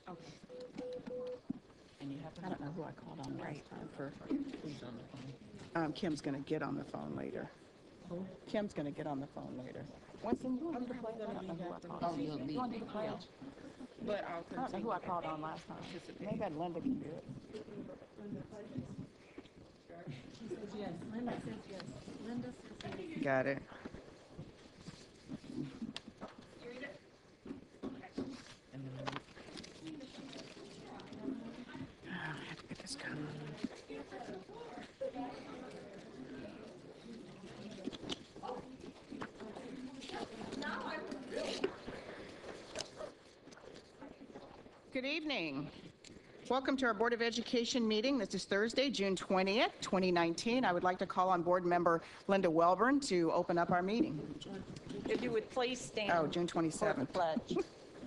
Okay. And you happen I to don't know who I called on right last time for. who's on the phone? Kim's going to get on the phone later. Who? Kim's going to get on the phone later. Winston, you want to do the pledge? I don't know who I called Oh, on. you'll You need. want to do the pledge? But I'll I don't know who I called on last time. Maybe that Linda can do it. She says yes. Linda says yes. Linda says yes. Got it. And then Oh, I have to get this going. Good evening. Welcome to our Board of Education meeting. This is Thursday, June 20th, 2019. I would like to call on Board Member Linda Welborn to open up our meeting. If you would please stand. Oh, June For the 27th. pledge.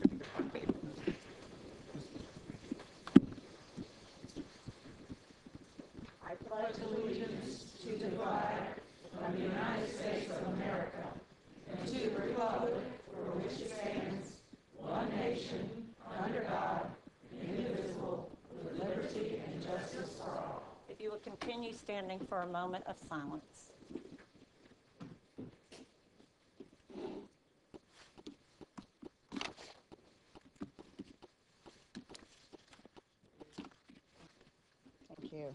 If you would continue standing for a moment of silence. Thank you.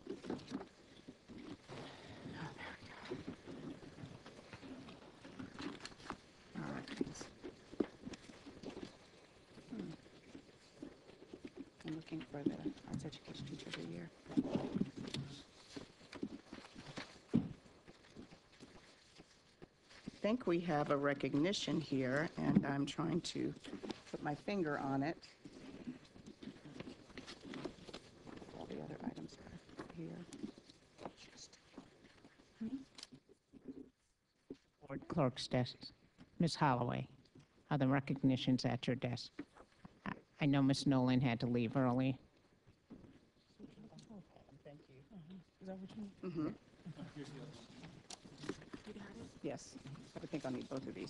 All right, thanks. I'm looking for the arts education teacher of the year. I think we have a recognition here, and I'm trying to put my finger on it. All the other items are here. Board Clerk's desk. Ms. Holloway, are the recognitions at your desk? I know Ms. Nolan had to leave early. thank you. Is that what you need? Yes, I think I'll need both of these.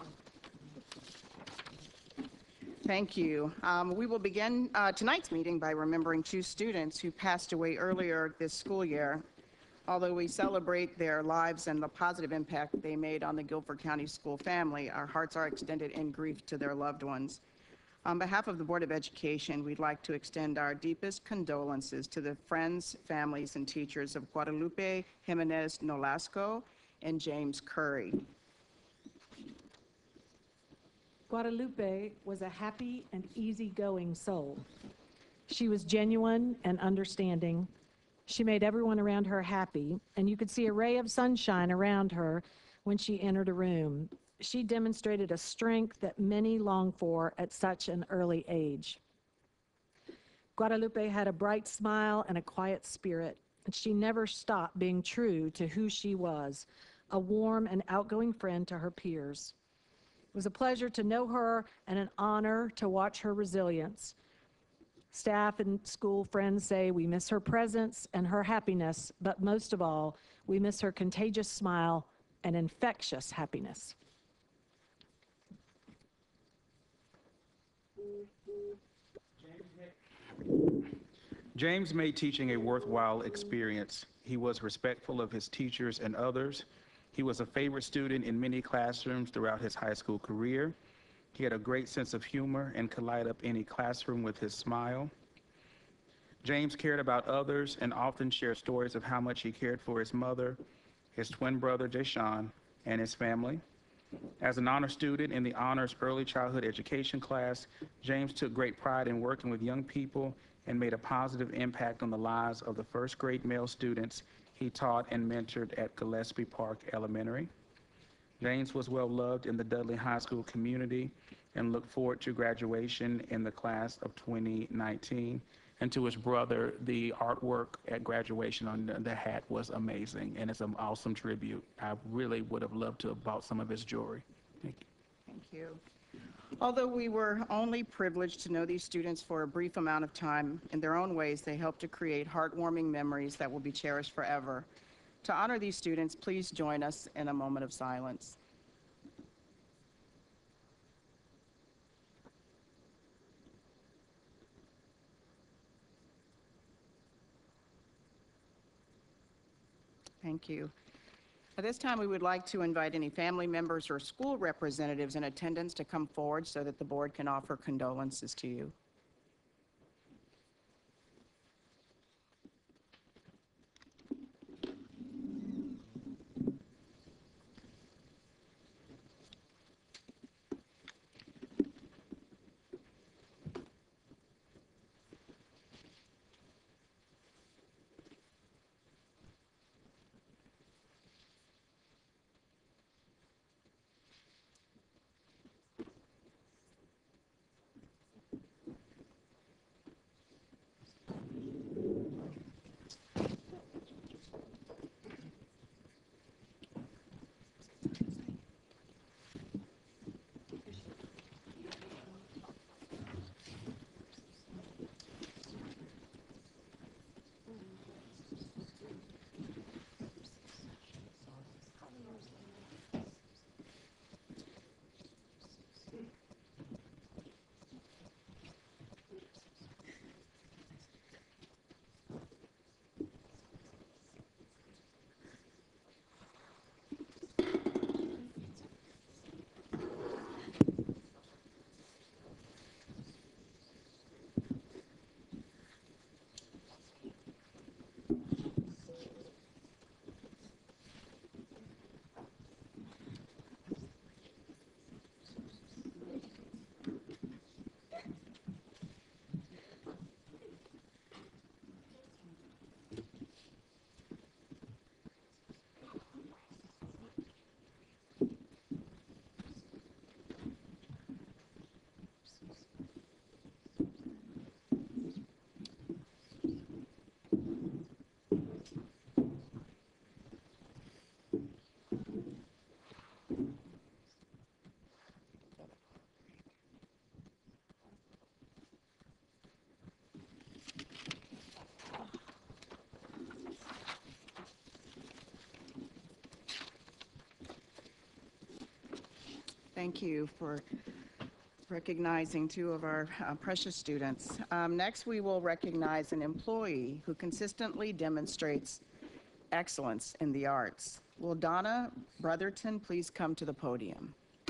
Thank you. We will begin tonight's meeting by remembering two students who passed away earlier this school year. Although we celebrate their lives and the positive impact they made on the Guilford County school family, our hearts are extended in grief to their loved ones. On behalf of the Board of Education, we'd like to extend our deepest condolences to the friends, families, and teachers of Guadalupe Jimenez Nolasco and James Curry. Guadalupe was a happy and easygoing soul. She was genuine and understanding. She made everyone around her happy, and you could see a ray of sunshine around her when she entered a room. She demonstrated a strength that many long for at such an early age. Guadalupe had a bright smile and a quiet spirit, and she never stopped being true to who she was, a warm and outgoing friend to her peers. It was a pleasure to know her and an honor to watch her resilience. Staff and school friends say we miss her presence and her happiness, but most of all, we miss her contagious smile and infectious happiness. James made teaching a worthwhile experience. He was respectful of his teachers and others. He was a favorite student in many classrooms throughout his high school career. He had a great sense of humor and could light up any classroom with his smile. James cared about others and often shared stories of how much he cared for his mother, his twin brother, Jashawn, and his family. As an honor student in the Honors Early Childhood Education class, James took great pride in working with young people and made a positive impact on the lives of the first grade male students he taught and mentored at Gillespie Park Elementary. James was well loved in the Dudley High School community and looked forward to graduation in the class of 2019. And to his brother, the artwork at graduation on the hat was amazing, and it's an awesome tribute. I really would have loved to have bought some of his jewelry. Thank you. Thank you. Although we were only privileged to know these students for a brief amount of time, in their own ways, they helped to create heartwarming memories that will be cherished forever. To honor these students, please join us in a moment of silence. Thank you. At this time, we would like to invite any family members or school representatives in attendance to come forward so that the board can offer condolences to you. Thank you for recognizing two of our precious students. Next, we will recognize an employee who consistently demonstrates excellence in the arts. Will Donna Brotherton please come to the podium?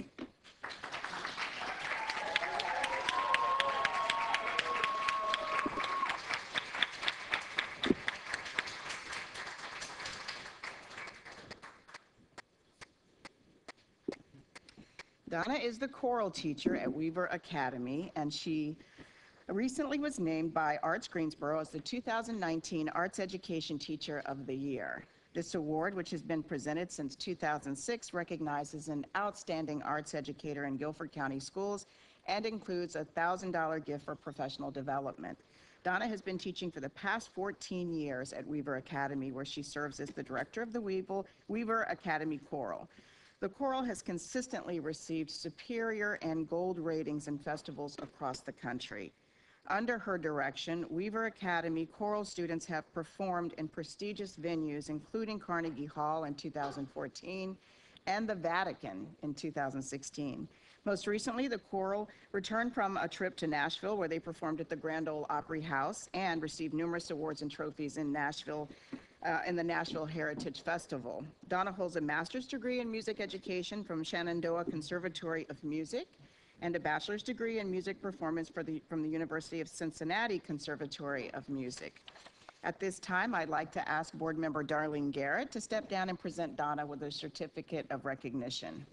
Donna is the choral teacher at Weaver Academy, and she recently was named by Arts Greensboro as the 2019 Arts Education Teacher of the Year. This award, which has been presented since 2006, recognizes an outstanding arts educator in Guilford County Schools and includes a $1,000 gift for professional development. Donna has been teaching for the past 14 years at Weaver Academy, where she serves as the director of the Weaver Academy Choral. The choral has consistently received superior and gold ratings in festivals across the country. Under her direction, Weaver Academy choral students have performed in prestigious venues, including Carnegie Hall in 2014 and the Vatican in 2016. Most recently, the choral returned from a trip to Nashville, where they performed at the Grand Ole Opry House and received numerous awards and trophies in Nashville, in the Nashville Heritage Festival. Donna holds a master's degree in music education from Shenandoah Conservatory of Music and a bachelor's degree in music performance from the University of Cincinnati Conservatory of Music. At this time, I'd like to ask Board Member Darlene Garrett to step down and present Donna with a certificate of recognition.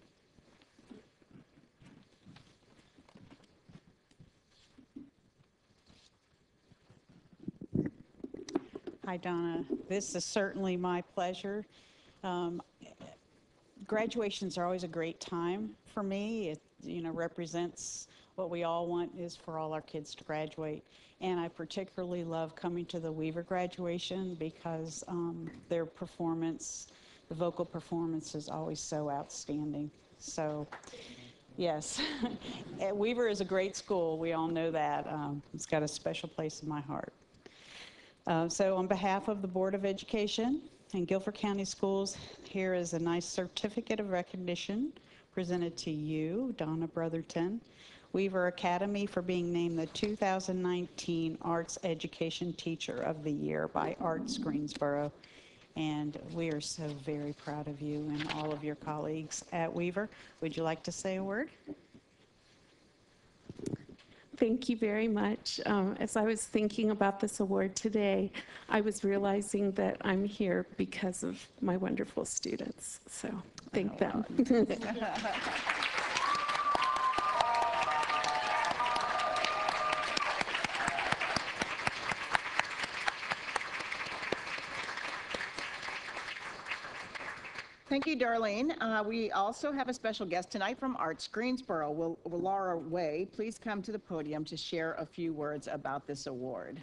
Hi, Donna. This is certainly my pleasure. Graduations are always a great time for me. It, represents what we all want is for all our kids to graduate. And I particularly love coming to the Weaver graduation because their performance, the vocal performance, is always so outstanding. So, yes, Weaver is a great school. We all know that. It's got a special place in my heart. So on behalf of the Board of Education and Guilford County Schools, here is a nice certificate of recognition presented to you, Donna Brotherton, Weaver Academy, for being named the 2019 Arts Education Teacher of the Year by Arts Greensboro. And we are so very proud of you and all of your colleagues at Weaver. Would you like to say a word? Thank you very much. As I was thinking about this award today, I was realizing that I'm here because of my wonderful students. So thank them. Thank you, Darlene. We also have a special guest tonight from Arts Greensboro. Will Laura Way please come to the podium to share a few words about this award?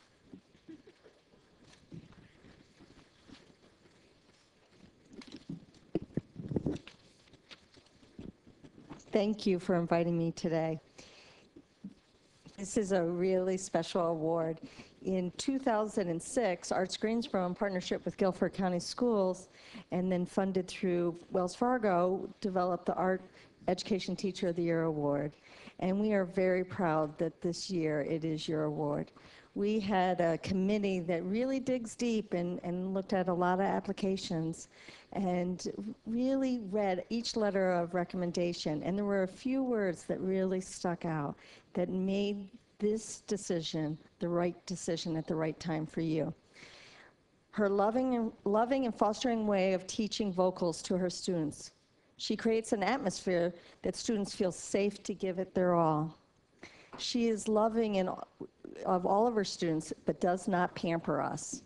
Thank you for inviting me today. This is a really special award. In 2006, Arts Greensboro, in partnership with Guilford County Schools, and then funded through Wells Fargo, developed the Art Education Teacher of the Year Award. And we are very proud that this year it is your award. We had a committee that really digs deep and looked at a lot of applications and really read each letter of recommendation. And there were a few words that really stuck out that made this decision the right decision at the right time for you. Her loving and fostering way of teaching vocals to her students. She creates an atmosphere that students feel safe to give it their all. She is loving of all of her students, but does not pamper us.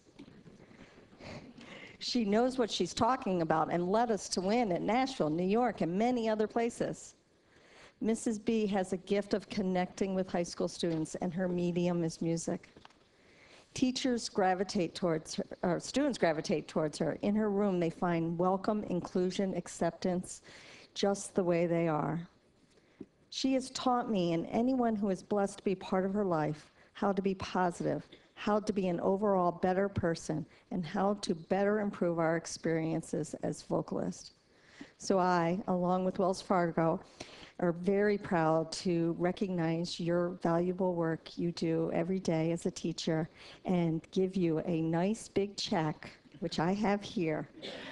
She knows what she's talking about and led us to win at Nashville, New York, and many other places. Mrs. B has a gift of connecting with high school students, and her medium is music. Teachers gravitate towards her, or students gravitate towards her. In her room, they find welcome, inclusion, acceptance, just the way they are. She has taught me and anyone who is blessed to be part of her life how to be positive, how to be an overall better person, and how to better improve our experiences as vocalists. So I, along with Wells Fargo, are very proud to recognize your valuable work you do every day as a teacher and give you a nice big check, which I have here.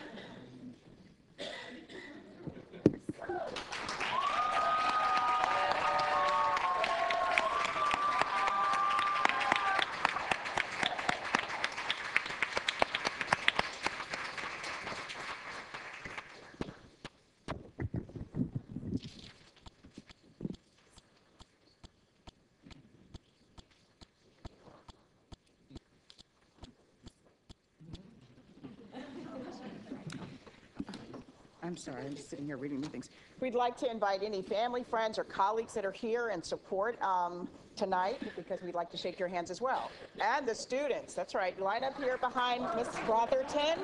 I'm sorry, I'm just sitting here reading the things. We'd like to invite any family, friends, or colleagues that are here and support tonight, because we'd like to shake your hands as well. And the students, that's right. Line up here behind Miss Brotherton.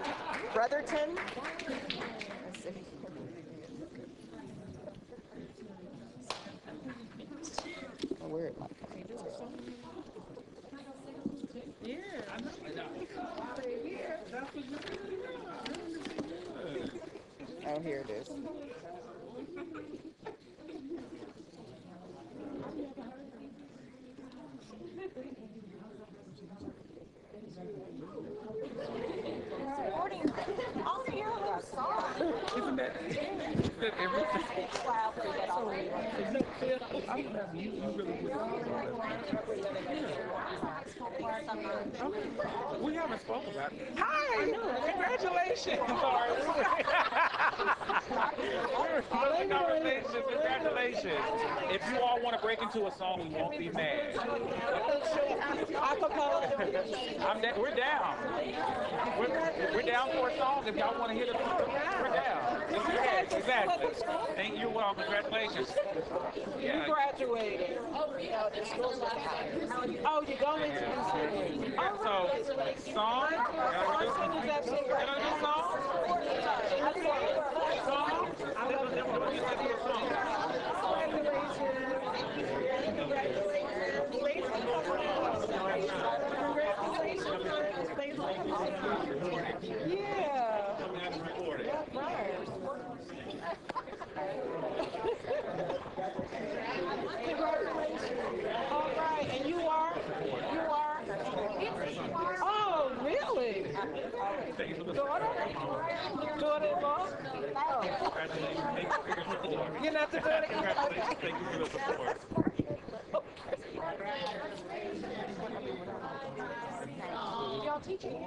Oh, where am I? Oh, here it is. Isn't that everything? You really we haven't spoken about it. Hi! Congratulations! Congratulations. If you all want to break into a song, we won't be mad. We're down. We're down for a song. If y'all want to hit it, we're down. Yes, exactly. Thank you. Well, congratulations. You graduated. Oh, you're going to be So, song? All right, and you are? Oh, really? Daughter-in-law? You're not the daughter-in-law? Thank you for the support. Y'all teaching?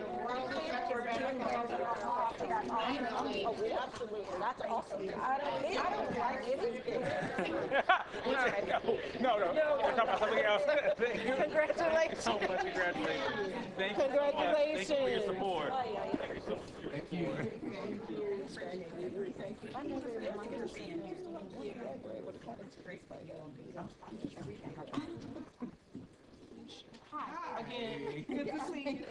Absolutely, that's awesome. I don't like it. No. We're talking about something else. Congratulations. So much congratulations. Thank you. Congratulations. Thank you for your support. Thank you. Hi again. Good to see you.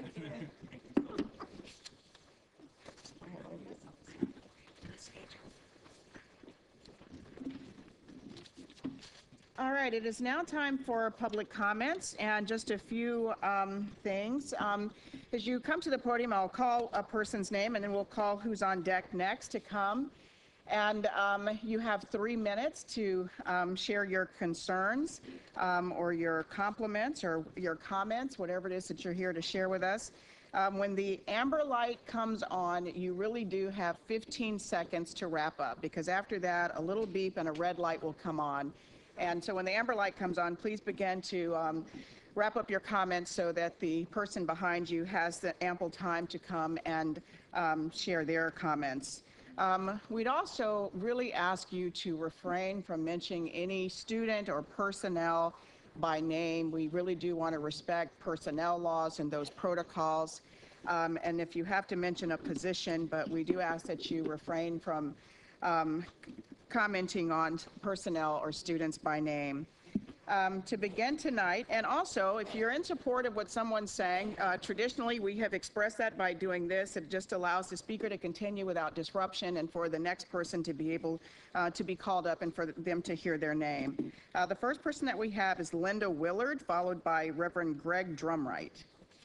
All right, it is now time for public comments and just a few things. As you come to the podium, I'll call a person's name and then we'll call who's on deck next to come. And you have 3 minutes to share your concerns or your compliments or your comments, whatever it is that you're here to share with us. When the amber light comes on, you really do have 15 seconds to wrap up, because after that, a little beep and a red light will come on. And so when the amber light comes on, please begin to wrap up your comments so that the person behind you has the ample time to come and share their comments. We'd also really ask you to refrain from mentioning any student or personnel by name. We really do want to respect personnel laws and those protocols. And if you have to mention a position, but we do ask that you refrain from commenting on personnel or students by name. To begin tonight, and also if you're in support of what someone's saying, traditionally we have expressed that by doing this. It just allows the speaker to continue without disruption and for the next person to be able to be called up and for them to hear their name. The first person that we have is Linda Willard, followed by Reverend Greg Drumright.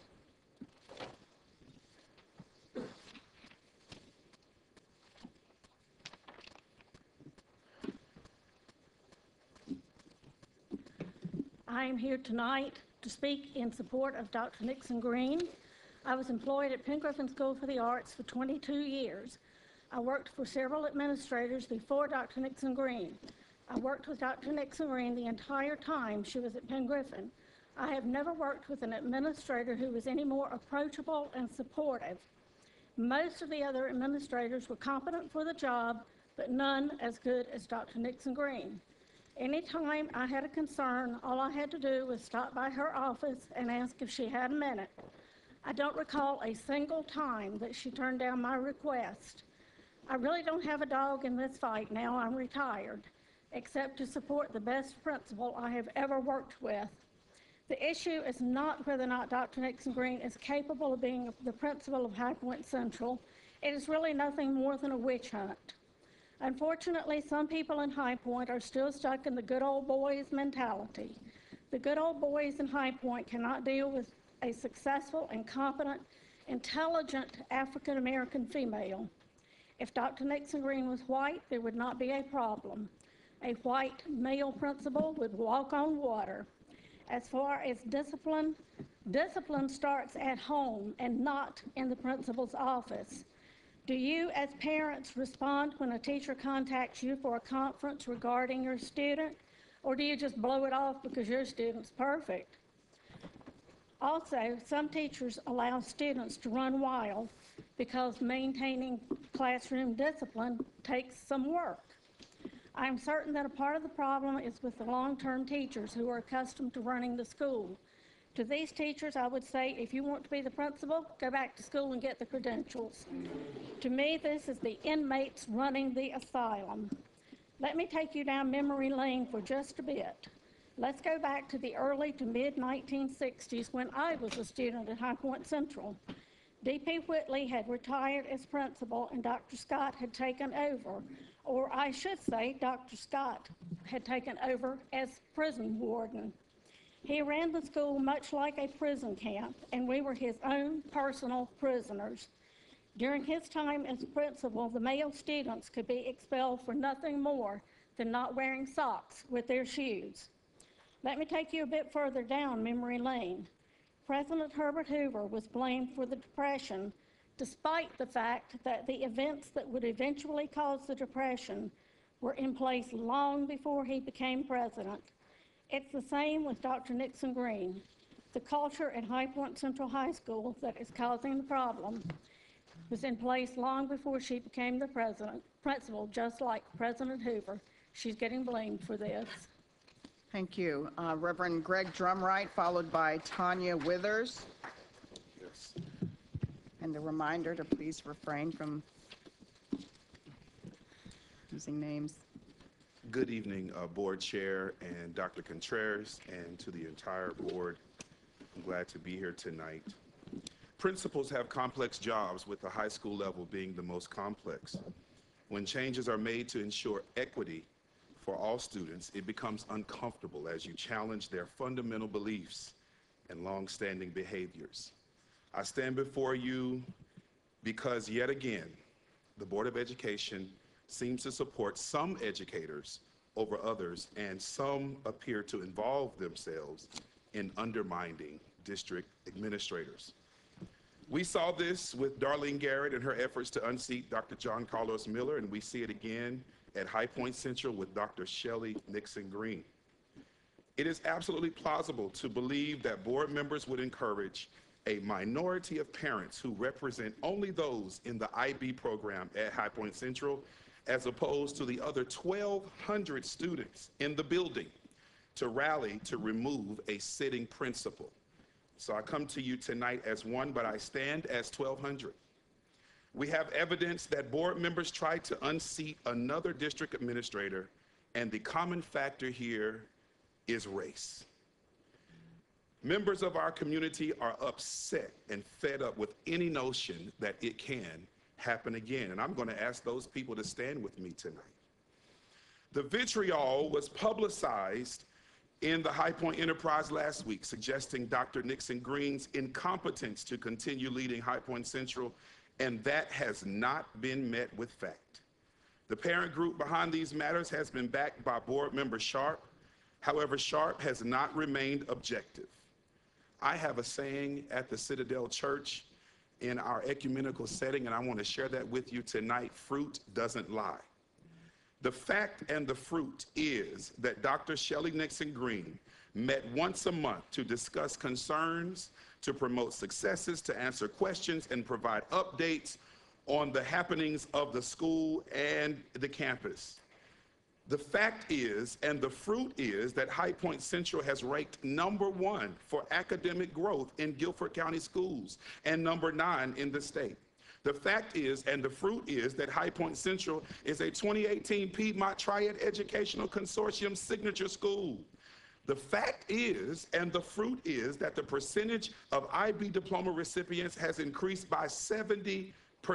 I am here tonight to speak in support of Dr. Nixon Green. I was employed at Penn Griffin School for the Arts for 22 years. I worked for several administrators before Dr. Nixon Green. I worked with Dr. Nixon Green the entire time she was at Penn Griffin. I have never worked with an administrator who was any more approachable and supportive. Most of the other administrators were competent for the job, but none as good as Dr. Nixon Green. Anytime I had a concern, all I had to do was stop by her office and ask if she had a minute. I don't recall a single time that she turned down my request. I really don't have a dog in this fight now I'm retired, except to support the best principal I have ever worked with. The issue is not whether or not Dr. Nixon Green is capable of being the principal of High Point Central. It is really nothing more than a witch hunt. Unfortunately, some people in High Point are still stuck in the good old boys mentality. The good old boys in High Point cannot deal with a successful and competent, intelligent African-American female. If Dr. Nixon Green was white, there would not be a problem. A white male principal would walk on water. As far as discipline, discipline starts at home and not in the principal's office. Do you, as parents, respond when a teacher contacts you for a conference regarding your student, or do you just blow it off because your student's perfect? Also, some teachers allow students to run wild because maintaining classroom discipline takes some work. I'm certain that a part of the problem is with the long-term teachers who are accustomed to running the school. To these teachers, I would say, if you want to be the principal, go back to school and get the credentials. To me, this is the inmates running the asylum. Let me take you down memory lane for just a bit. Let's go back to the early to mid-1960s when I was a student at High Point Central. D.P. Whitley had retired as principal and Dr. Scott had taken over, or I should say Dr. Scott had taken over as prison warden. He ran the school much like a prison camp, and we were his own personal prisoners. During his time as principal, the male students could be expelled for nothing more than not wearing socks with their shoes. Let me take you a bit further down memory lane. President Herbert Hoover was blamed for the Depression despite the fact that the events that would eventually cause the depression were in place long before he became president. It's the same with Dr. Nixon Green. The culture at High Point Central High School that is causing the problem was in place long before she became the principal, just like President Hoover. She's getting blamed for this. Thank you. Reverend Greg Drumright, followed by Tanya Withers. Yes. And the reminder to please refrain from using names. Good evening, Board Chair and Dr. Contreras, and to the entire board. I'm glad to be here tonight. Principals have complex jobs, with the high school level being the most complex. When changes are made to ensure equity for all students, it becomes uncomfortable as you challenge their fundamental beliefs and long-standing behaviors. I stand before you because, yet again, the Board of Education seems to support some educators over others, and some appear to involve themselves in undermining district administrators. We saw this with Darlene Garrett and her efforts to unseat Dr. John Carlos Miller, and we see it again at High Point Central with Dr. Shelley Nixon Green. It is absolutely plausible to believe that board members would encourage a minority of parents who represent only those in the IB program at High Point Central, as opposed to the other 1,200 students in the building, to rally to remove a sitting principal. So I come to you tonight as one, but I stand as 1,200. We have evidence that board members tried to unseat another district administrator, and the common factor here is race. Members of our community are upset and fed up with any notion that it can happen again, and I'm going to ask those people to stand with me tonight. The vitriol was publicized in the High Point Enterprise last week, suggesting Dr. Nixon Green's incompetence to continue leading High Point Central, and that has not been met with fact. The parent group behind these matters has been backed by board member Sharp. However, Sharp has not remained objective. I have a saying at the Citadel Church in our ecumenical setting, and I want to share that with you tonight: fruit doesn't lie. The fact and the fruit is that Dr. Shelley Nixon Green met once a month to discuss concerns, to promote successes, to answer questions, and provide updates on the happenings of the school and the campus. The fact is, and the fruit is, that High Point Central has ranked #1 for academic growth in Guilford County schools and #9 in the state. The fact is, and the fruit is, that High Point Central is a 2018 Piedmont Triad Educational Consortium signature school. The fact is, and the fruit is, that the percentage of IB diploma recipients has increased by 70%.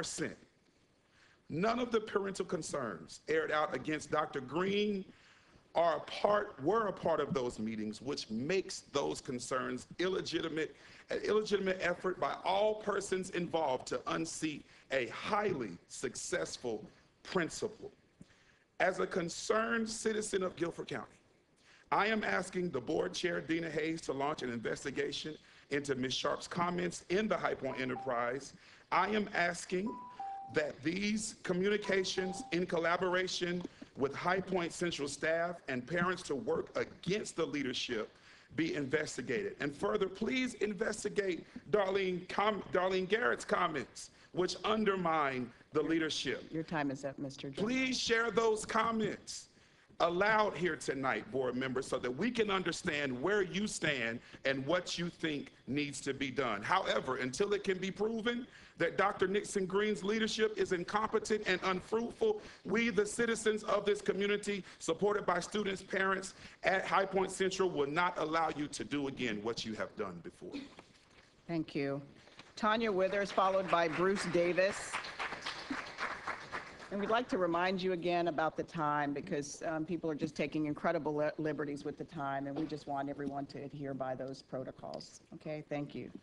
None of the parental concerns aired out against Dr. Green were a part of those meetings, which makes those concerns illegitimate, an illegitimate effort by all persons involved to unseat a highly successful principal. As a concerned citizen of Guilford County, I am asking the board chair, Dina Hayes, to launch an investigation into Ms. Sharp's comments in the High Point Enterprise. I am asking that these communications, in collaboration with High Point Central staff and parents to work against the leadership, be investigated. And further, please investigate Darlene Garrett's comments, which undermine the leadership. Your time is up, Mr. Jones. Please share those comments aloud here tonight, board members, so that we can understand where you stand and what you think needs to be done. However, until it can be proven that Dr. Nixon Green's leadership is incompetent and unfruitful, we, the citizens of this community, supported by students, parents at High Point Central, will not allow you to do again what you have done before. Thank you. Tanya Withers, followed by Bruce Davis. And we'd like to remind you again about the time, because people are just taking incredible liberties with the time, and we just want everyone to adhere by those protocols. Okay, thank you.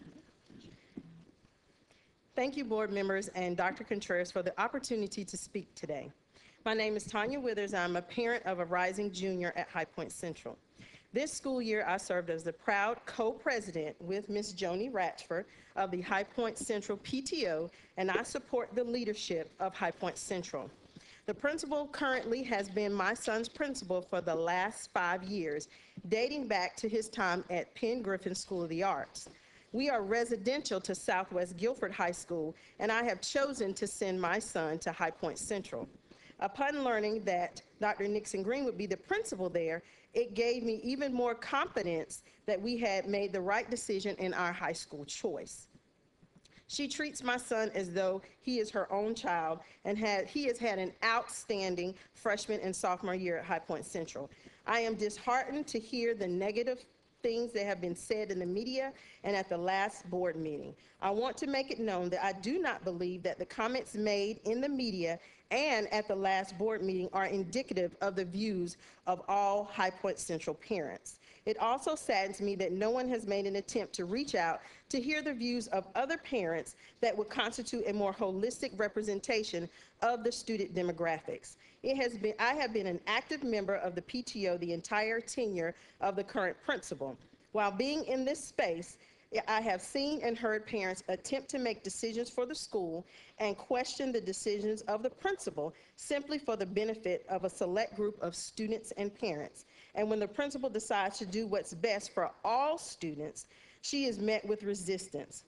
Thank you, board members and Dr. Contreras, for the opportunity to speak today. My name is Tanya Withers. I'm a parent of a rising junior at High Point Central. This school year, I served as the proud co-president with Ms. Joni Ratchford of the High Point Central PTO, and I support the leadership of High Point Central. The principal currently has been my son's principal for the last 5 years, dating back to his time at Penn Griffin School of the Arts. We are residential to Southwest Guilford High School, and I have chosen to send my son to High Point Central. Upon learning that Dr. Nixon Green would be the principal there, it gave me even more confidence that we had made the right decision in our high school choice. She treats my son as though he is her own child, and he has had an outstanding freshman and sophomore year at High Point Central. I am disheartened to hear the negative things that have been said in the media and at the last board meeting. I want to make it known that I do not believe that the comments made in the media and at the last board meeting are indicative of the views of all High Point Central parents. It also saddens me that no one has made an attempt to reach out to hear the views of other parents that would constitute a more holistic representation of the student demographics. I have been an active member of the PTO the entire tenure of the current principal. While being in this space, I have seen and heard parents attempt to make decisions for the school and question the decisions of the principal simply for the benefit of a select group of students and parents. And when the principal decides to do what's best for all students, she is met with resistance.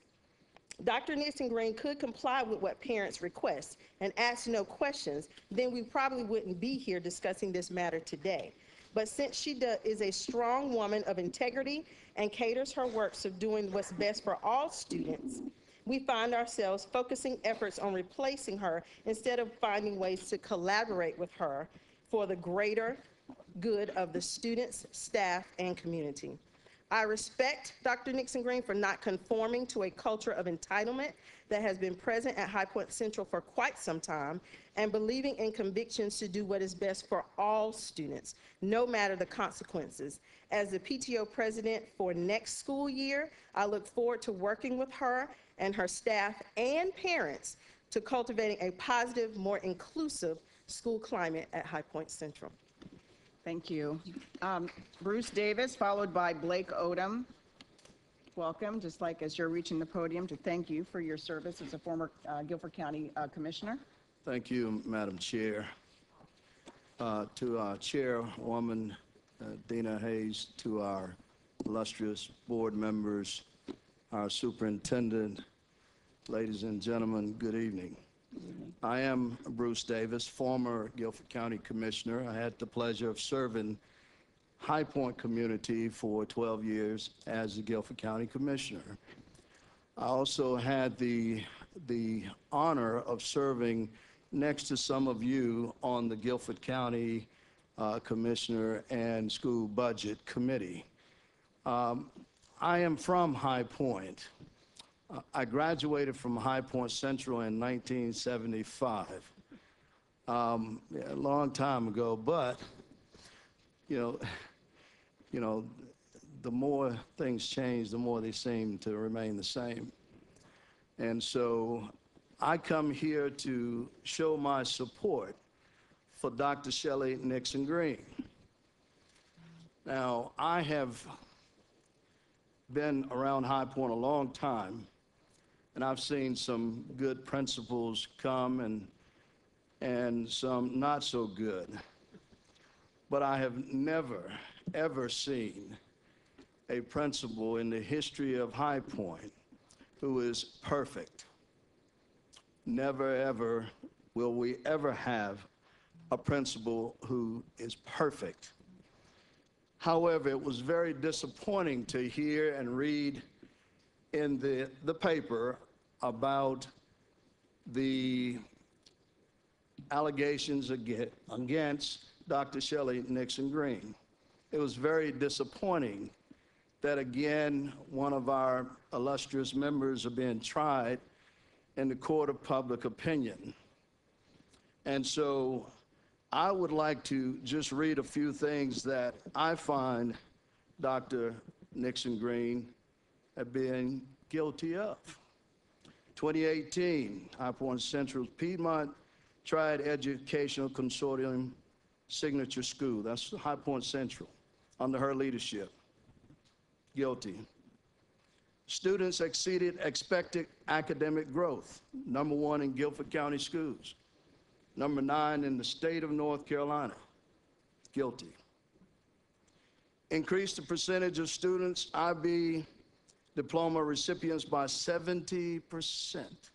Dr. Nixon Green could comply with what parents request and ask no questions, then we probably wouldn't be here discussing this matter today. But since she is a strong woman of integrity and caters her works of doing what's best for all students, we find ourselves focusing efforts on replacing her instead of finding ways to collaborate with her for the greater good of the students, staff, and community. I respect Dr. Nixon Green for not conforming to a culture of entitlement that has been present at High Point Central for quite some time, and believing in convictions to do what is best for all students, no matter the consequences. As the PTO president for next school year, I look forward to working with her and her staff and parents to cultivating a positive, more inclusive school climate at High Point Central. Thank you. Bruce Davis, followed by Blake Odom. Welcome, just like as you're reaching the podium, to thank you for your service as a former Guilford County Commissioner. Thank you, Madam Chair. To our Chairwoman, Dina Hayes, to our illustrious board members, our superintendent, ladies and gentlemen, good evening. I am Bruce Davis, former Guilford County Commissioner. I had the pleasure of serving High Point community for 12 years as the Guilford County Commissioner. I also had the honor of serving next to some of you on the Guilford County Commissioner and School Budget Committee. I am from High Point. I graduated from High Point Central in 1975, a long time ago, but you know, the more things change, the more they seem to remain the same. And so I come here to show my support for Dr. Shelley Nixon Green. Now, I have been around High Point a long time, and I've seen some good principals come and some not so good. But I have never, ever seen a principal in the history of High Point who is perfect. Never, ever will we ever have a principal who is perfect. However, it was very disappointing to hear and read in the paper about the allegations against Dr. Shelley Nixon Green. It was very disappointing that, again, one of our illustrious members are being tried in the court of public opinion. And so I would like to just read a few things that I find Dr. Nixon Green being guilty of. 2018, High Point Central's Piedmont Triad Educational Consortium Signature School. That's High Point Central. under her leadership. Guilty. Students exceeded expected academic growth, #1 in Guilford County schools, #9 in the state of North Carolina. Guilty. Increased the percentage of students IB diploma recipients by 70%.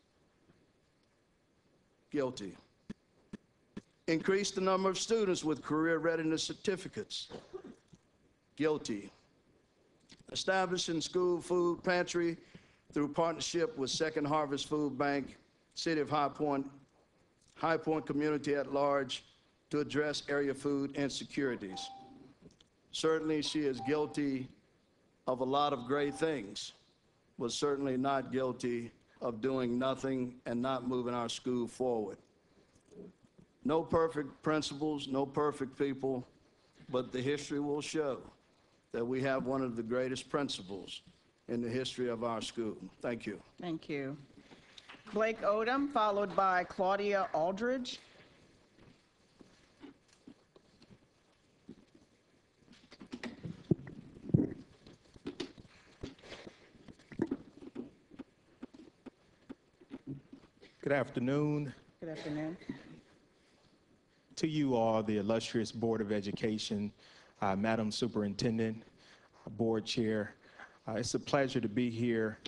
Guilty. Increased the number of students with career readiness certificates. Guilty. Establishing school food pantry through partnership with Second Harvest Food Bank, City of High Point community at large to address area food insecurities. Certainly she is guilty of a lot of great things, but certainly not guilty of doing nothing and not moving our school forward. No perfect principals, no perfect people, but the history will show that we have one of the greatest principals in the history of our school. Thank you. Thank you. Blake Odom, followed by Claudia Aldridge. Good afternoon. Good afternoon. To you all, the illustrious Board of Education, Madam Superintendent, Board Chair. It's a pleasure to be here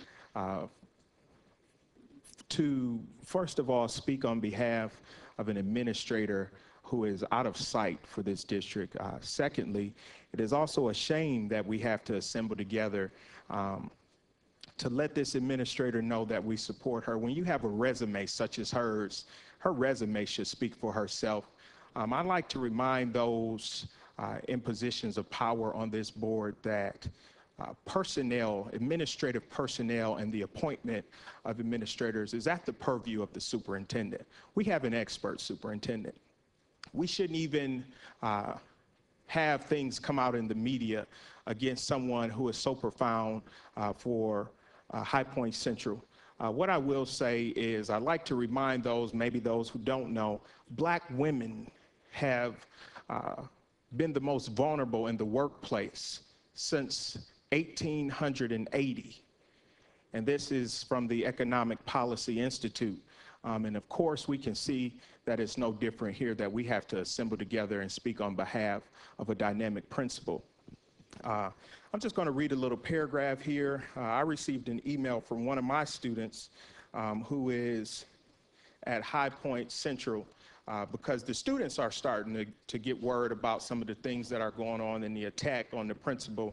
to, first of all, speak on behalf of an administrator who is out of sight for this district. Secondly, it is also a shame that we have to assemble together to let this administrator know that we support her. When you have a resume such as hers, her resume should speak for herself. I'd like to remind those in positions of power on this board that personnel, administrative personnel, and the appointment of administrators is at the purview of the superintendent. We have an expert superintendent. We shouldn't even have things come out in the media against someone who is so profound for High Point Central. What I will say is I'd like to remind those, maybe those who don't know, Black women have been the most vulnerable in the workplace since 1880. And this is from the Economic Policy Institute. And of course, we can see that it's no different here, that we have to assemble together and speak on behalf of a dynamic principal. I'm just going to read a little paragraph here. I received an email from one of my students who is at High Point Central because the students are starting to get word about some of the things that are going on in the attack on the principal.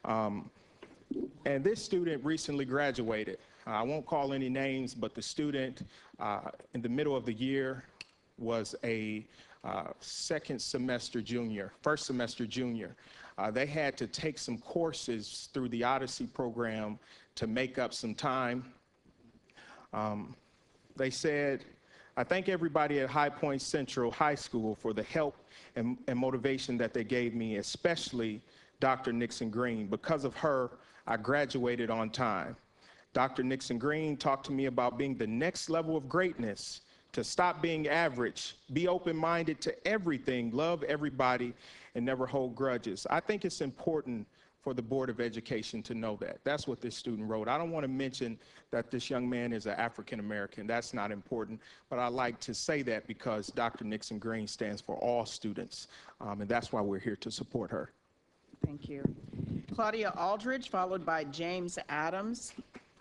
And this student recently graduated. I won't call any names, but the student in the middle of the year was a first semester junior. They had to take some courses through the Odyssey program to make up some time. They said, I thank everybody at High Point Central High School for the help and motivation that they gave me, especially Dr. Nixon Green. Because of her, I graduated on time. Dr. Nixon Green talked to me about being the next level of greatness, to stop being average, be open-minded to everything, love everybody, and never hold grudges. I think it's important for the Board of Education to know that. That's what this student wrote. I don't want to mention that this young man is an African-American. That's not important, but I like to say that because Dr. Nixon Green stands for all students, and that's why we're here to support her. Thank you. Claudia Aldridge, followed by James Adams.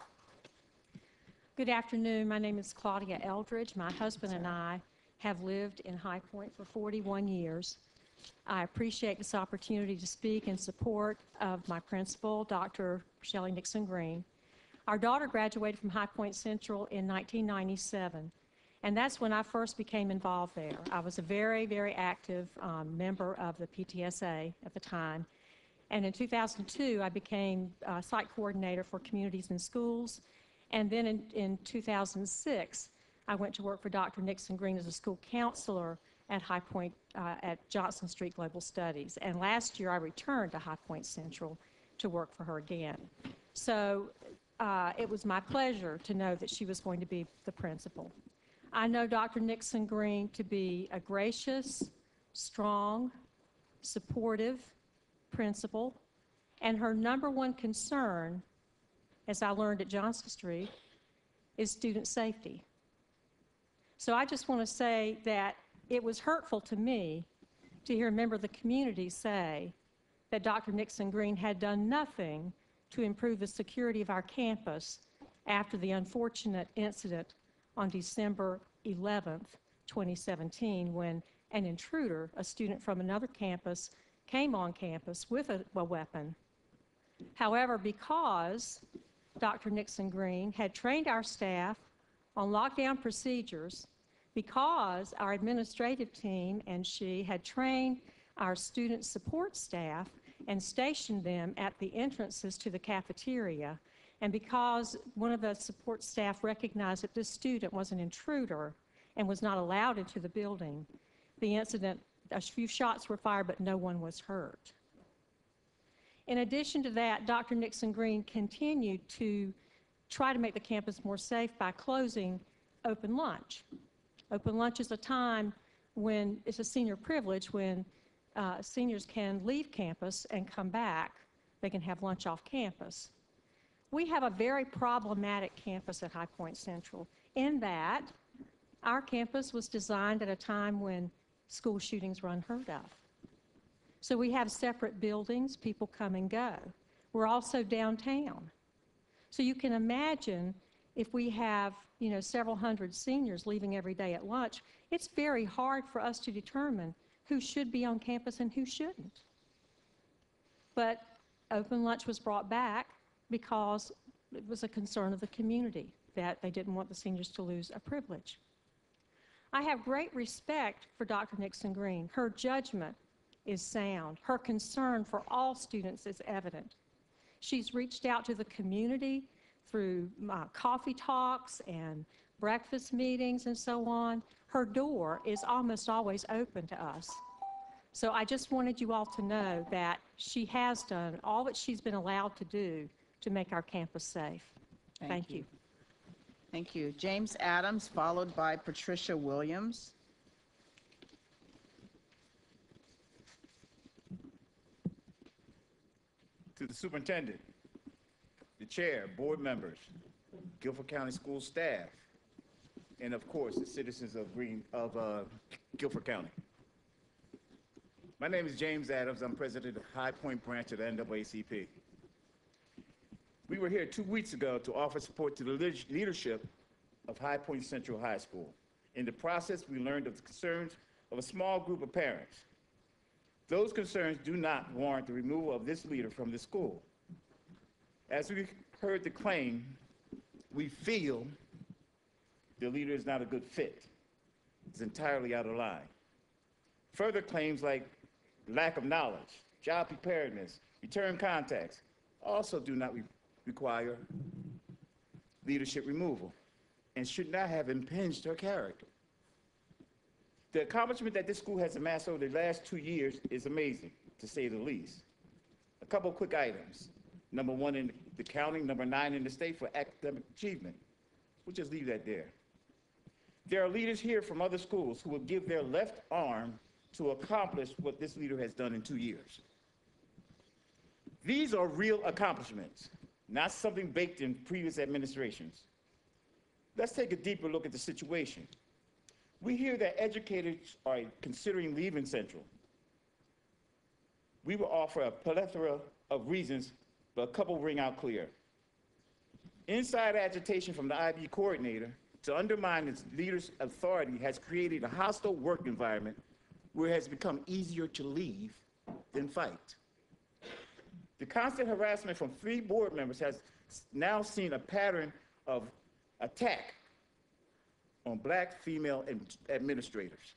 Good afternoon. My name is Claudia Eldridge. My husband and I have lived in High Point for 41 years. I appreciate this opportunity to speak in support of my principal, Dr. Shelley Nixon Green. Our daughter graduated from High Point Central in 1997, and that's when I first became involved there. I was a very, very active member of the PTSA at the time, and in 2002, I became site coordinator for communities and schools. And then in 2006, I went to work for Dr. Nixon Green as a school counselor at High Point at Johnson Street Global Studies. And last year, I returned to High Point Central to work for her again. So it was my pleasure to know that she was going to be the principal. I know Dr. Nixon Green to be a gracious, strong, supportive principal, and her number one concern, as I learned at Johnson Street, is student safety. So I just want to say that it was hurtful to me to hear a member of the community say that Dr. Nixon Green had done nothing to improve the security of our campus after the unfortunate incident on December 11th, 2017, when an intruder, a student from another campus, came on campus with a weapon. However, because Dr. Nixon Green had trained our staff on lockdown procedures, because our administrative team and she had trained our student support staff and stationed them at the entrances to the cafeteria, and because one of the support staff recognized that this student was an intruder and was not allowed into the building, the incident, a few shots were fired, but no one was hurt. In addition to that, Dr. Nixon Green continued to try to make the campus more safe by closing open lunch. Open lunch is a time when it's a senior privilege when seniors can leave campus and come back. They can have lunch off campus. We have a very problematic campus at High Point Central in that our campus was designed at a time when school shootings were unheard of. So we have separate buildings, people come and go. We're also downtown. So you can imagine if we have, several hundred seniors leaving every day at lunch, it's very hard for us to determine who should be on campus and who shouldn't. But open lunch was brought back because it was a concern of the community that they didn't want the seniors to lose a privilege. I have great respect for Dr. Nixon Green. Her judgment is sound. Her concern for all students is evident. She's reached out to the community through coffee talks and breakfast meetings and so on. Her door is almost always open to us. So I just wanted you all to know that she has done all that she's been allowed to do to make our campus safe. Thank you. Thank you. James Adams, followed by Patricia Williams. To the superintendent, the chair, board members, Guilford County School staff, and of course, the citizens of Guilford County. My name is James Adams. I'm president of High Point branch of the NAACP. We were here 2 weeks ago to offer support to the leadership of High Point Central High School. In the process, we learned of the concerns of a small group of parents. Those concerns do not warrant the removal of this leader from the school. As we heard the claim, we feel the leader is not a good fit. It's entirely out of line. Further claims like lack of knowledge, job preparedness, return contacts also do not require leadership removal and should not have impinged her character. The accomplishment that this school has amassed over the last 2 years is amazing, to say the least. A couple quick items. Number 1 in the county, number 9 in the state for academic achievement. We'll just leave that there. There are leaders here from other schools who will give their left arm to accomplish what this leader has done in 2 years. These are real accomplishments, not something baked in previous administrations. Let's take a deeper look at the situation. We hear that educators are considering leaving Central. We will offer a plethora of reasons, but a couple ring out clear. Inside agitation from the IB coordinator to undermine its leader's authority has created a hostile work environment where it has become easier to leave than fight. The constant harassment from 3 board members has now seen a pattern of attack on Black female administrators.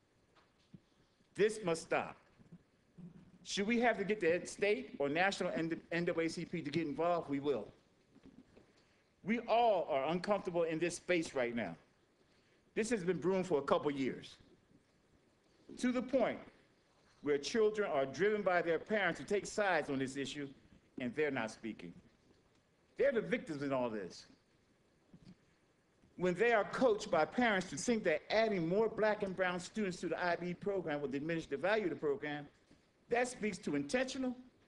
This must stop. Should we have to get the state or national NAACP to get involved, we will. We all are uncomfortable in this space right now. This has been brewing for a couple years, to the point where children are driven by their parents to take sides on this issue, and they're not speaking. They're the victims in all this. When they are coached by parents to think that adding more Black and brown students to the IB program will diminish the value of the program, that speaks to intentional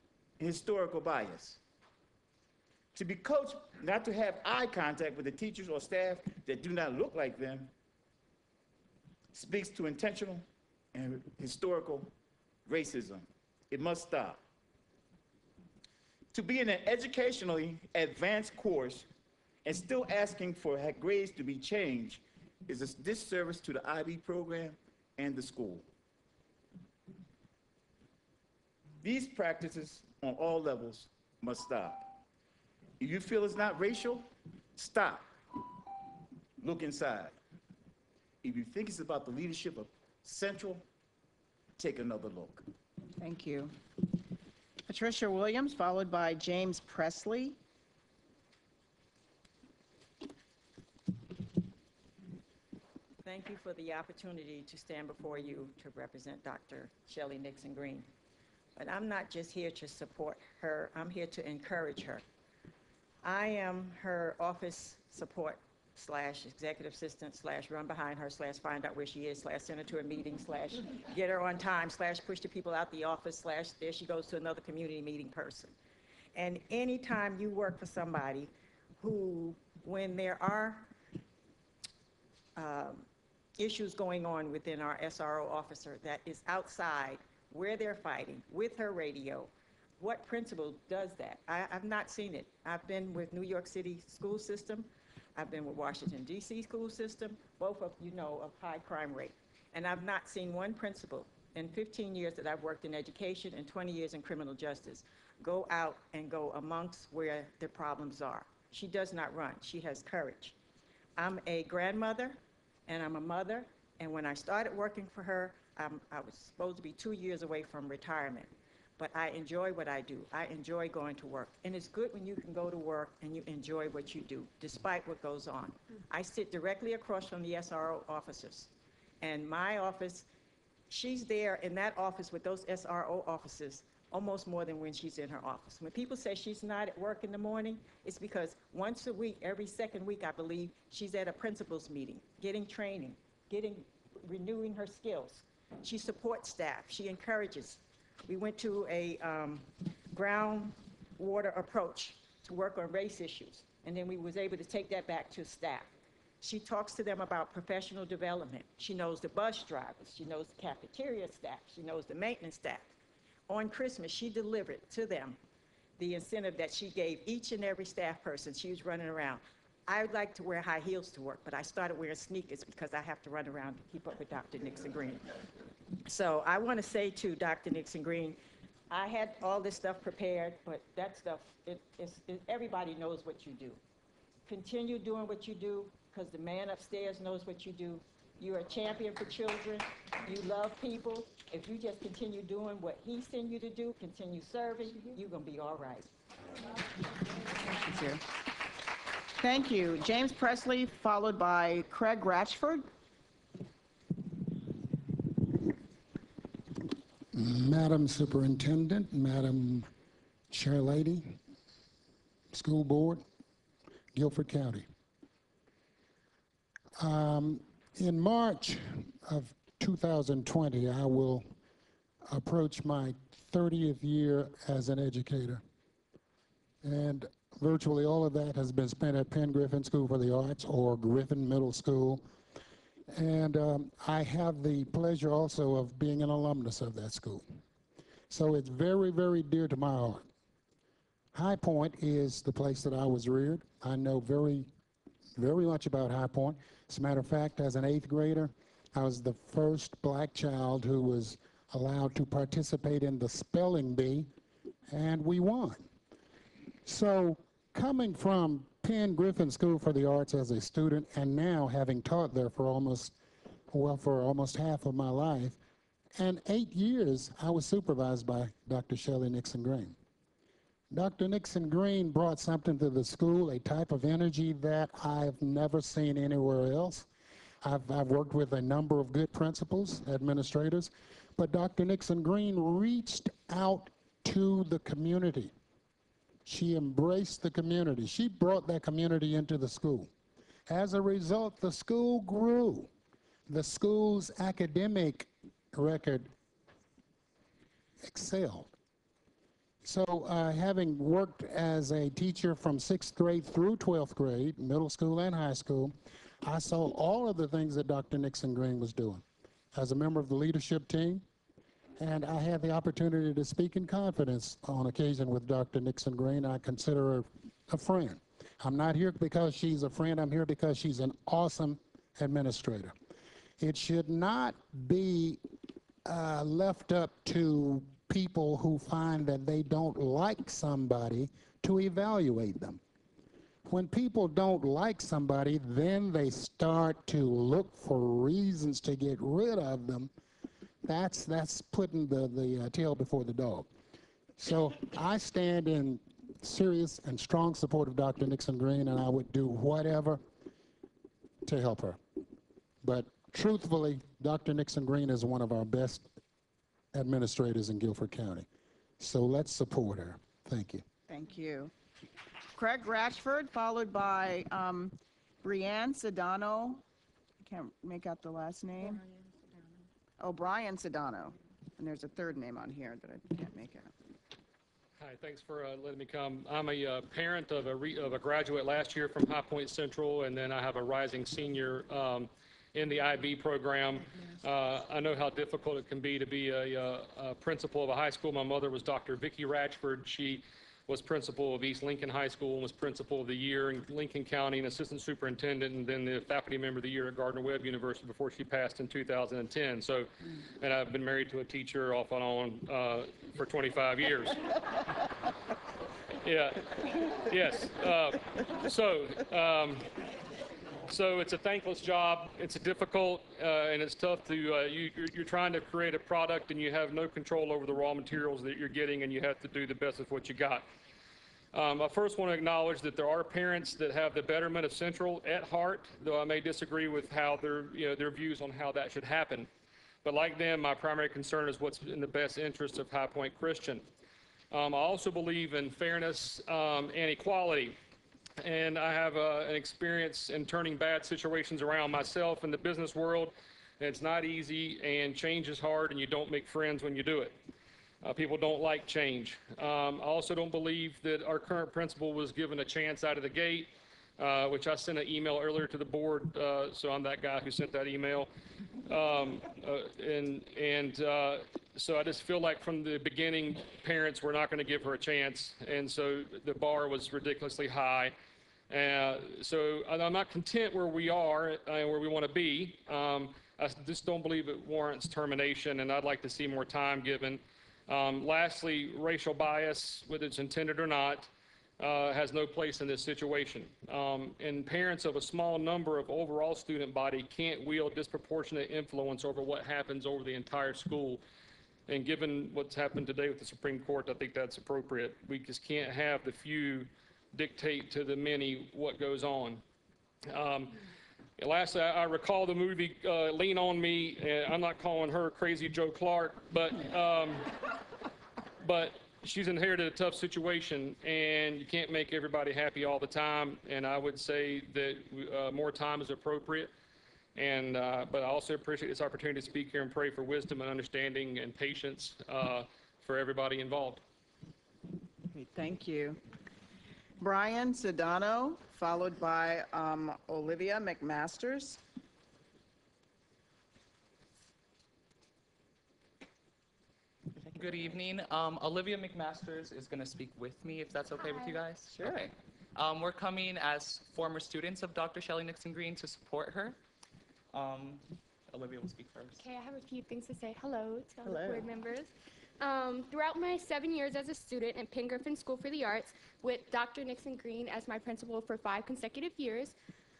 historical bias. To be coached not to have eye contact with the teachers or staff that do not look like them speaks to intentional and historical racism. It must stop. To be in an educationally advanced course and still asking for grades to be changed is a disservice to the IB program and the school. These practices on all levels must stop. If you feel it's not racial, stop. Look inside. If you think it's about the leadership of Central, take another look. Thank you. Patricia Williams, followed by James Presley. Thank you for the opportunity to stand before you to represent Dr. Shelley Nixon Green. But I'm not just here to support her, I'm here to encourage her. I am her office support / executive assistant / run behind her / find out where she is / send her to a meeting / get her on time / push the people out the office / there she goes to another community meeting person. And anytime you work for somebody who, when there are issues going on within our SRO officer that is outside where they're fighting with her radio, what principal does that? I've not seen it. I've been with New York City school system. I've been with Washington, D.C. school system, both of, of high crime rate. And I've not seen one principal in 15 years that I've worked in education and 20 years in criminal justice go out and go amongst where the problems are. She does not run. She has courage. I'm a grandmother and I'm a mother. And when I started working for her, I was supposed to be 2 years away from retirement. But I enjoy what I do. I enjoy going to work. And it's good when you can go to work and you enjoy what you do, despite what goes on. I sit directly across from the SRO officers. And my office, she's there in that office with those SRO officers almost more than when she's in her office. When people say she's not at work in the morning, it's because once a week, every second week, I believe, she's at a principal's meeting, getting training, renewing her skills. She supports staff. She encourages. We went to a groundwater approach to work on race issues, and then we was able to take that back to staff. She talks to them about professional development. She knows the bus drivers. She knows the cafeteria staff. She knows the maintenance staff. On Christmas, she delivered to them the incentive that she gave each and every staff person. She was running around. I would like to wear high heels to work, but I started wearing sneakers because I have to run around to keep up with Dr. Nixon Green. So I want to say to Dr. Nixon Green, I had all this stuff prepared, but that stuff, everybody knows what you do. Continue doing what you do because the man upstairs knows what you do. You're a champion for children. You love people. If you just continue doing what he sent you to do, continue serving, you're going to be all right. Thank you. Thank you. James Presley, followed by Craig Ratchford. Madam Superintendent, Madam Chairlady, School Board, Guilford County. In March of 2020, I will approach my 30th year as an educator. And virtually all of that has been spent at Penn Griffin School for the Arts, or Griffin Middle School. And I have the pleasure also of being an alumnus of that school. So it's very, very dear to my heart. High Point is the place that I was reared. I know very, very much about High Point. As a matter of fact, as an 8th grader, I was the first black child who was allowed to participate in the spelling bee, and we won. So coming from Penn Griffin School for the Arts as a student, and now having taught there for almost half of my life, and 8 years I was supervised by Dr. Shelley Nixon Green. Dr. Nixon Green brought something to the school, a type of energy that I've never seen anywhere else. I've worked with a number of good principals, administrators, but Dr. Nixon Green reached out to the community. She embraced the community. She brought that community into the school. As a result, the school grew. The school's academic record excelled. So having worked as a teacher from 6th grade through 12th grade, middle school and high school, I saw all of the things that Dr. Nixon Green was doing. As a member of the leadership team, and I had the opportunity to speak in confidence on occasion with Dr. Nixon Green. I consider her a friend. I'm not here because she's a friend. I'm here because she's an awesome administrator. It should not be left up to people who find that they don't like somebody to evaluate them. When people don't like somebody, then they start to look for reasons to get rid of them. That's putting the tail before the dog. So I stand in serious and strong support of Dr. Nixon Green, and I would do whatever to help her. But truthfully, Dr. Nixon Green is one of our best administrators in Guilford County. So let's support her. Thank you. Thank you. Craig Ratchford, followed by Brianne Sedano. I can't make out the last name. Oh, Brian Sedano. And there's a third name on here that I can't make out. Hi, thanks for letting me come. I'm a parent of a graduate last year from High Point Central, and then I have a rising senior in the IB program. I know how difficult it can be to be a principal of a high school. My mother was Dr. Vicki Ratchford. She was principal of East Lincoln High School and was principal of the year in Lincoln County and assistant superintendent, and then the faculty member of the year at Gardner-Webb University before she passed in 2010. So, and I've been married to a teacher off and on for 25 years. Yeah, yes. So it's a thankless job. It's difficult and it's tough to, you're trying to create a product and you have no control over the raw materials that you're getting, and you have to do the best with what you got. I first want to acknowledge that there are parents that have the betterment of Central at heart, though I may disagree with how their views on how that should happen. But like them, my primary concern is what's in the best interest of High Point Christian. I also believe in fairness and equality. And I have an experience in turning bad situations around myself in the business world. It's not easy, and change is hard, and you don't make friends when you do it. People don't like change. I also don't believe that our current principal was given a chance out of the gate, which I sent an email earlier to the board, so I'm that guy who sent that email. So I just feel like from the beginning, parents were not going to give her a chance, and so the bar was ridiculously high. So I'm not content where we are and where we want to be. I just don't believe it warrants termination, and I'd like to see more time given. Lastly, racial bias, whether it's intended or not, has no place in this situation. And parents of a small number of overall student body can't wield disproportionate influence over what happens over the entire school. And given what's happened today with the Supreme Court, I think that's appropriate. We just can't have the few dictate to the many what goes on. Lastly, I recall the movie Lean on Me. I'm not calling her Crazy Joe Clark, but she's inherited a tough situation, and you can't make everybody happy all the time. And I would say that more time is appropriate. And but I also appreciate this opportunity to speak here and pray for wisdom and understanding and patience for everybody involved. Okay, thank you. Brian Sedano, followed by Olivia McMasters. Good evening. Olivia McMasters is going to speak with me, if that's okay with you guys. Sure. Okay. We're coming as former students of Dr. Shelley Nixon Green to support her. Olivia will speak first. Okay, I have a few things to say. Hello to all the Hello. board members. Throughout my 7 years as a student in Penn Griffin School for the Arts, with Dr. Nixon Green as my principal for 5 consecutive years,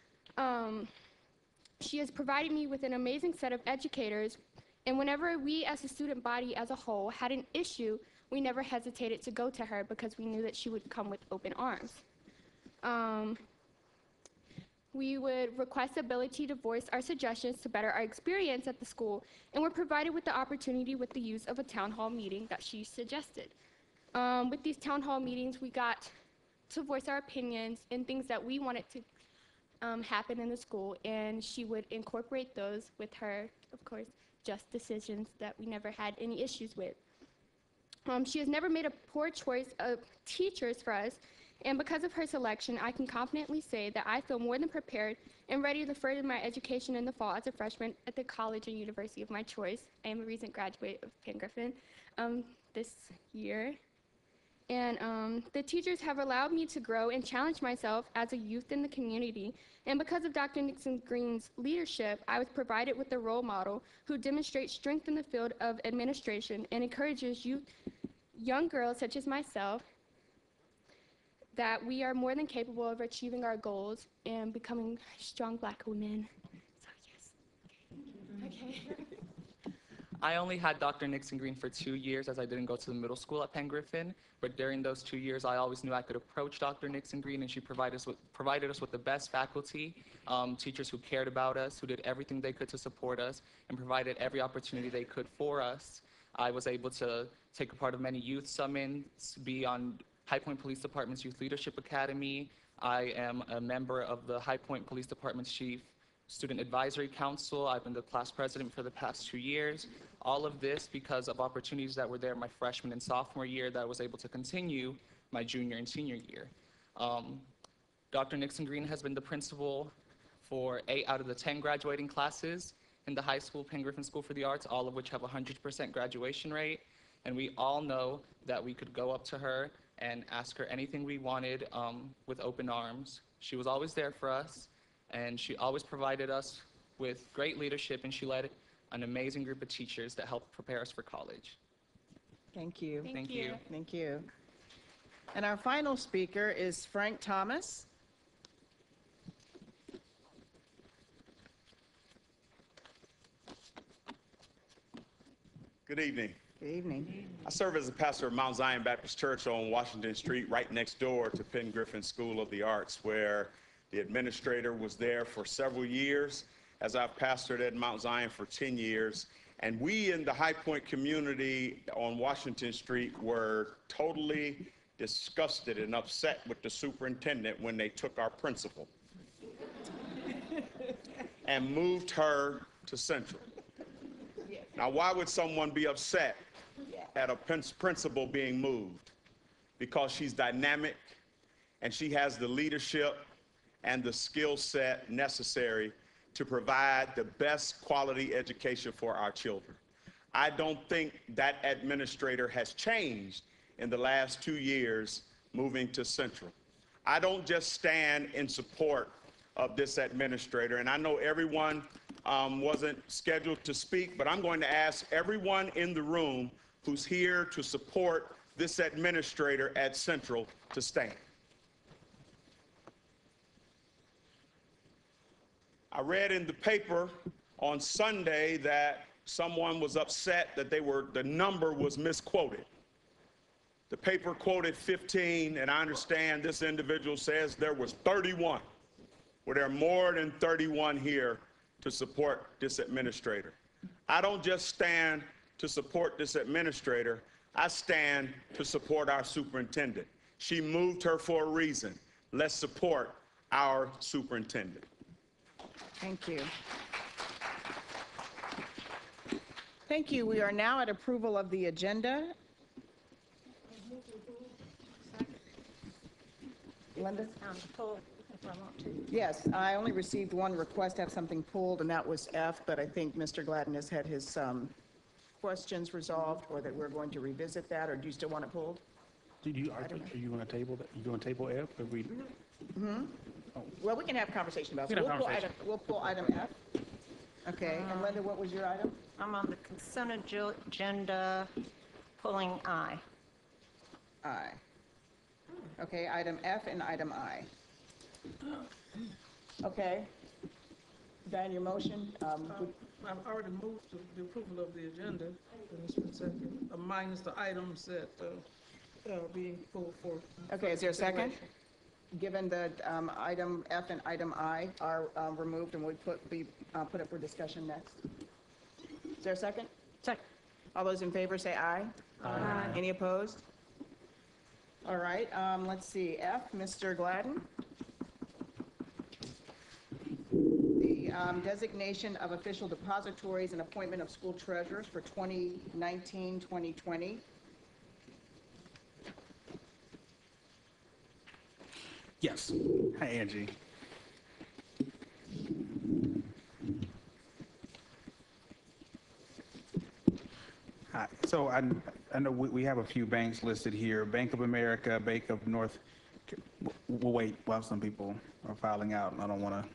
she has provided me with an amazing set of educators, and whenever we as a student body as a whole had an issue, we never hesitated to go to her because we knew that she would come with open arms. We would request the ability to voice our suggestions to better our experience at the school, and were provided with the opportunity with the use of a town hall meeting that she suggested. With these town hall meetings, we got to voice our opinions and things that we wanted to happen in the school, and she would incorporate those with her, of course, just decisions that we never had any issues with. She has never made a poor choice of teachers for us, and because of her selection, I can confidently say that I feel more than prepared and ready to further my education in the fall as a freshman at the college and university of my choice. I am a recent graduate of Penn Griffin this year. And the teachers have allowed me to grow and challenge myself as a youth in the community. And because of Dr. Nixon Green's leadership, I was provided with a role model who demonstrates strength in the field of administration and encourages young girls such as myself that we are more than capable of achieving our goals and becoming strong Black women. So yes. Okay. I only had Dr. Nixon Green for 2 years as I didn't go to the middle school at Penn Griffin, but during those 2 years, I always knew I could approach Dr. Nixon Green, and she provided us with the best faculty, teachers who cared about us, who did everything they could to support us, and provided every opportunity they could for us. I was able to take a part of many youth summits, be on High Point Police Department's Youth Leadership Academy. I am a member of the High Point Police Department's Chief Student Advisory Council. I've been the class president for the past 2 years. All of this because of opportunities that were there my freshman and sophomore year that I was able to continue my junior and senior year. Dr. Nixon Green has been the principal for 8 out of the 10 graduating classes in the high school Penn Griffin School for the Arts, all of which have a 100% graduation rate. And we all know that we could go up to her and ask her anything we wanted with open arms. She was always there for us, and she always provided us with great leadership, and she led an amazing group of teachers that helped prepare us for college. Thank you. Thank you. Thank you. And our final speaker is Frank Thomas. Good evening. Good evening. I serve as a pastor of Mount Zion Baptist Church on Washington Street, right next door to Penn Griffin School of the Arts, where the administrator was there for several years, as I've pastored at Mount Zion for 10 years. And we in the High Point community on Washington Street were totally disgusted and upset with the superintendent when they took our principal and moved her to Central. Now, why would someone be upset at a principal being moved? Because she's dynamic and she has the leadership and the skill set necessary to provide the best quality education for our children. I don't think that administrator has changed in the last 2 years moving to Central. I don't just stand in support of this administrator, and I know everyone wasn't scheduled to speak, but I'm going to ask everyone in the room who's here to support this administrator at Central to stand. I read in the paper on Sunday that someone was upset that the number was misquoted. The paper quoted 15, and I understand this individual says there was 31. Well, there are more than 31 here to support this administrator. I don't just stand to support this administrator, I stand to support our superintendent. She moved her for a reason. Let's support our superintendent. Thank you. Thank you. We are now at approval of the agenda. Linda? Yes, I only received one request to have something pulled, and that was F, but I think Mr. Gladden has had his questions resolved, or that we're going to revisit that, or do you still want it pulled? Are you going to table that? You going to table F? Or we? Well, we can have a conversation about it. We can have conversation. We'll pull item F. Okay, and Linda, what was your item? I'm on the consent agenda, pulling I. I. Okay, item F and item I. Okay. Dan, your motion? I've already moved to the approval of the agenda, minus the items that are being pulled for. Okay, is there a second? Given that item F and item I are removed and will be put up for discussion next. Is there a second? Second. All those in favor say aye. Aye. Any opposed? All right, let's see. F, Mr. Gladden. The designation of official depositories and appointment of school treasurers for 2019-2020. Yes. Hi, Angie. Hi. So I know we have a few banks listed here. Bank of America, Bank of North. We'll wait while some people are filing out. I don't want to.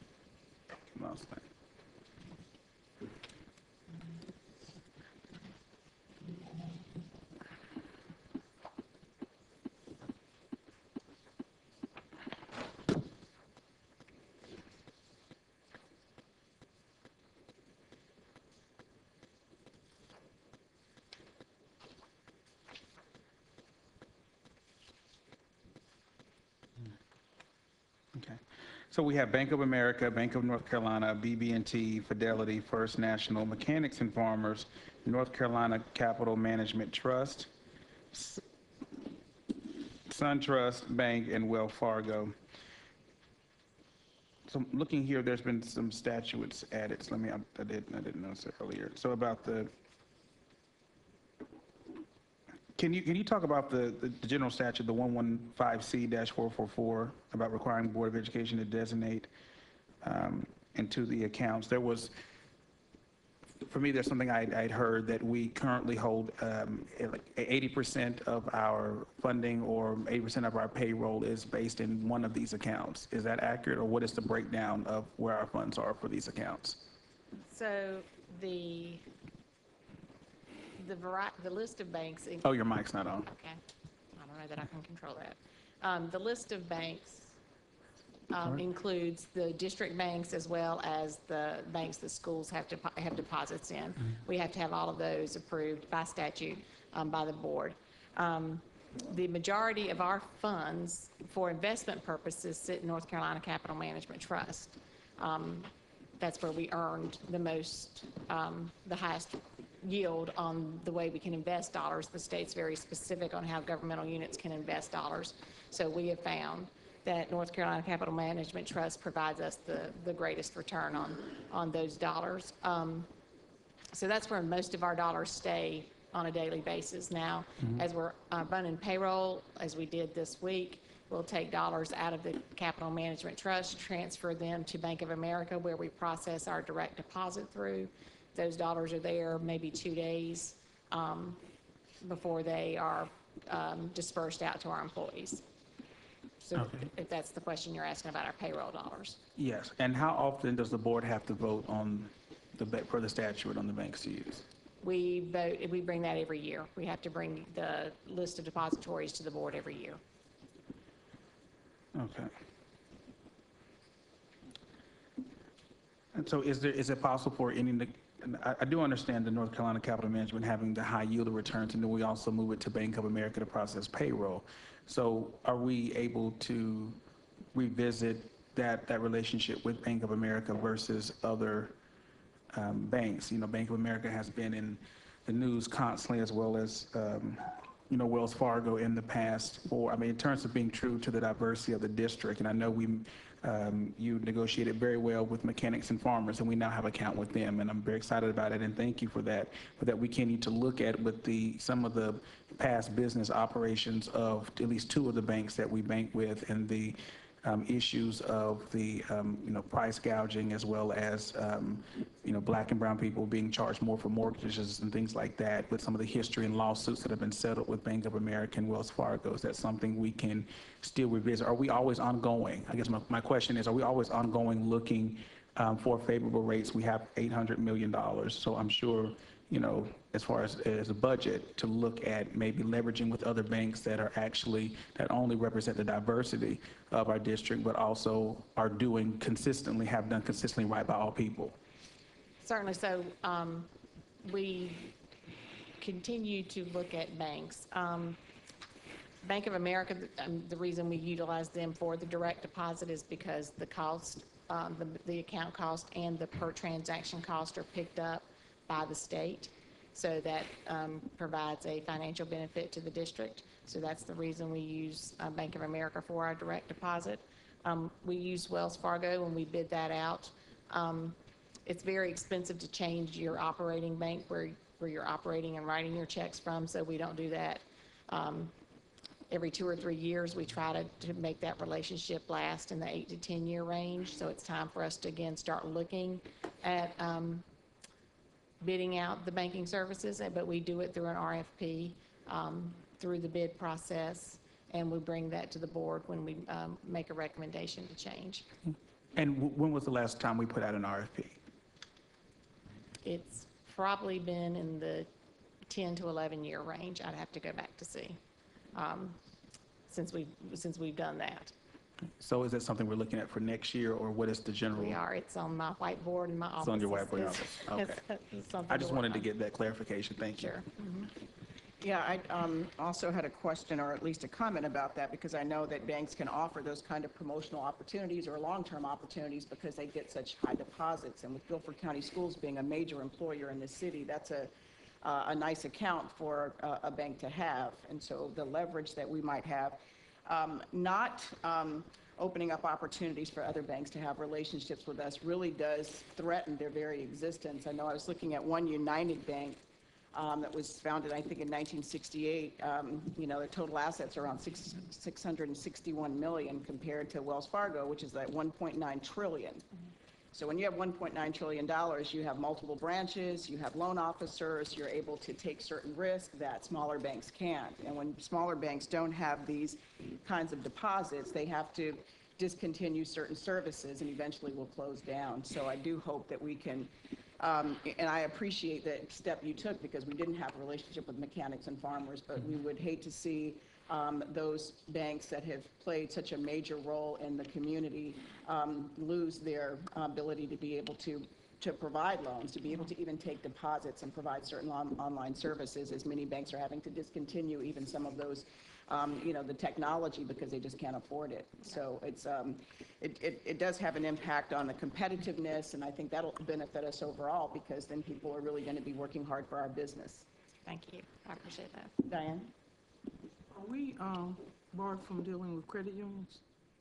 Okay. So we have Bank of America, Bank of North Carolina, BB&T, Fidelity, First National, Mechanics and Farmers, North Carolina Capital Management Trust, SunTrust Bank, and Wells Fargo. So looking here, there's been some statutes added. So I didn't notice it earlier. So about the, can you talk about the general statute, the 115C-444, about requiring Board of Education to designate into the accounts? There was, for me, there's something I'd heard that we currently hold like 80% of our funding or 80% of our payroll is based in one of these accounts. Is that accurate, or what is the breakdown of where our funds are for these accounts? So the list of banks. Oh, your mic's not on. Okay. I don't know that I can control that. The list of banks includes the district banks as well as the banks the schools have deposits in. We have to have all of those approved by statute by the board. The majority of our funds for investment purposes sit in North Carolina Capital Management Trust. That's where we earned the most, the highest yield on the way we can invest dollars. The state's very specific on how governmental units can invest dollars. So we have found that North Carolina Capital Management Trust provides us the greatest return on those dollars. So that's where most of our dollars stay on a daily basis now. As we're running payroll, as we did this week, we'll take dollars out of the Capital Management Trust, transfer them to Bank of America, where we process our direct deposit through. Those dollars are there maybe 2 days before they are dispersed out to our employees. So if that's the question you're asking about our payroll dollars. Yes. And how often does the board have to vote on for the statute on the banks to use? We bring that every year. We have to bring the list of depositories to the board every year. Okay. And so is it possible for any, I do understand the North Carolina Capital Management having the high yield of returns, and then we also move it to Bank of America to process payroll. So are we able to revisit that relationship with Bank of America versus other banks? You know, Bank of America has been in the news constantly, as well as Wells Fargo in the past in terms of being true to the diversity of the district. And I know you negotiated very well with Mechanics and Farmers, and we now have an account with them, and I'm very excited about it, and thank you for that. But that we can need to look at with some of the past business operations of at least two of the banks that we bank with, and the issues of the price gouging, as well as black and brown people being charged more for mortgages and things like that, with some of the history and lawsuits that have been settled with Bank of America and Wells Fargo. Is that something we can still revisit? Are we always ongoing? I guess my question is, are we always ongoing looking for favorable rates? We have $800 million, so I'm sure as far as a budget, to look at maybe leveraging with other banks that are actually, that only represent the diversity of our district, but also are have done consistently right by all people. Certainly. So we continue to look at banks. Bank of America, the reason we utilize them for the direct deposit is because the cost, the account cost and the per transaction cost are picked up by the state. So that provides a financial benefit to the district. So that's the reason we use Bank of America for our direct deposit. We use Wells Fargo when we bid that out. It's very expensive to change your operating bank where you're operating and writing your checks from, so we don't do that. every 2 or 3 years, we try to make that relationship last in the 8 to 10 year range. So it's time for us to again start looking at bidding out the banking services, but we do it through an RFP, through the bid process, and we bring that to the board when we make a recommendation to change. And when was the last time we put out an RFP? It's probably been in the 10 to 11 year range. I'd have to go back to see, since we've done that. So is that something we're looking at for next year, or what is the general? We are. It's on my whiteboard in my office. It's on your whiteboard office. Okay. It's something I just work wanted to on. get that clarification. Thank you. Sure. Yeah, I also had a question, or at least a comment about that, because I know that banks can offer those kind of promotional opportunities or long-term opportunities because they get such high deposits. And with Guilford County Schools being a major employer in the city, that's a nice account for a bank to have. And so the leverage that we might have, not opening up opportunities for other banks to have relationships with us really does threaten their very existence. I know I was looking at one United Bank that was founded, I think, in 1968. Their total assets are around $661 million compared to Wells Fargo, which is at $1.9 trillion. So when you have $1.9 trillion, you have multiple branches, you have loan officers, you're able to take certain risks that smaller banks can't. And when smaller banks don't have these kinds of deposits, they have to discontinue certain services and eventually will close down. So I do hope that we can, and I appreciate the step you took because we didn't have a relationship with mechanics and farmers, but we would hate to see those banks that have played such a major role in the community lose their ability to be able to provide loans, to be able to even take deposits and provide certain online services, as many banks are having to discontinue even some of those, the technology because they just can't afford it. So it does have an impact on the competitiveness, and I think that'll benefit us overall because then people are really going to be working hard for our business. Thank you. I appreciate that. Diane? Are we barred from dealing with credit unions?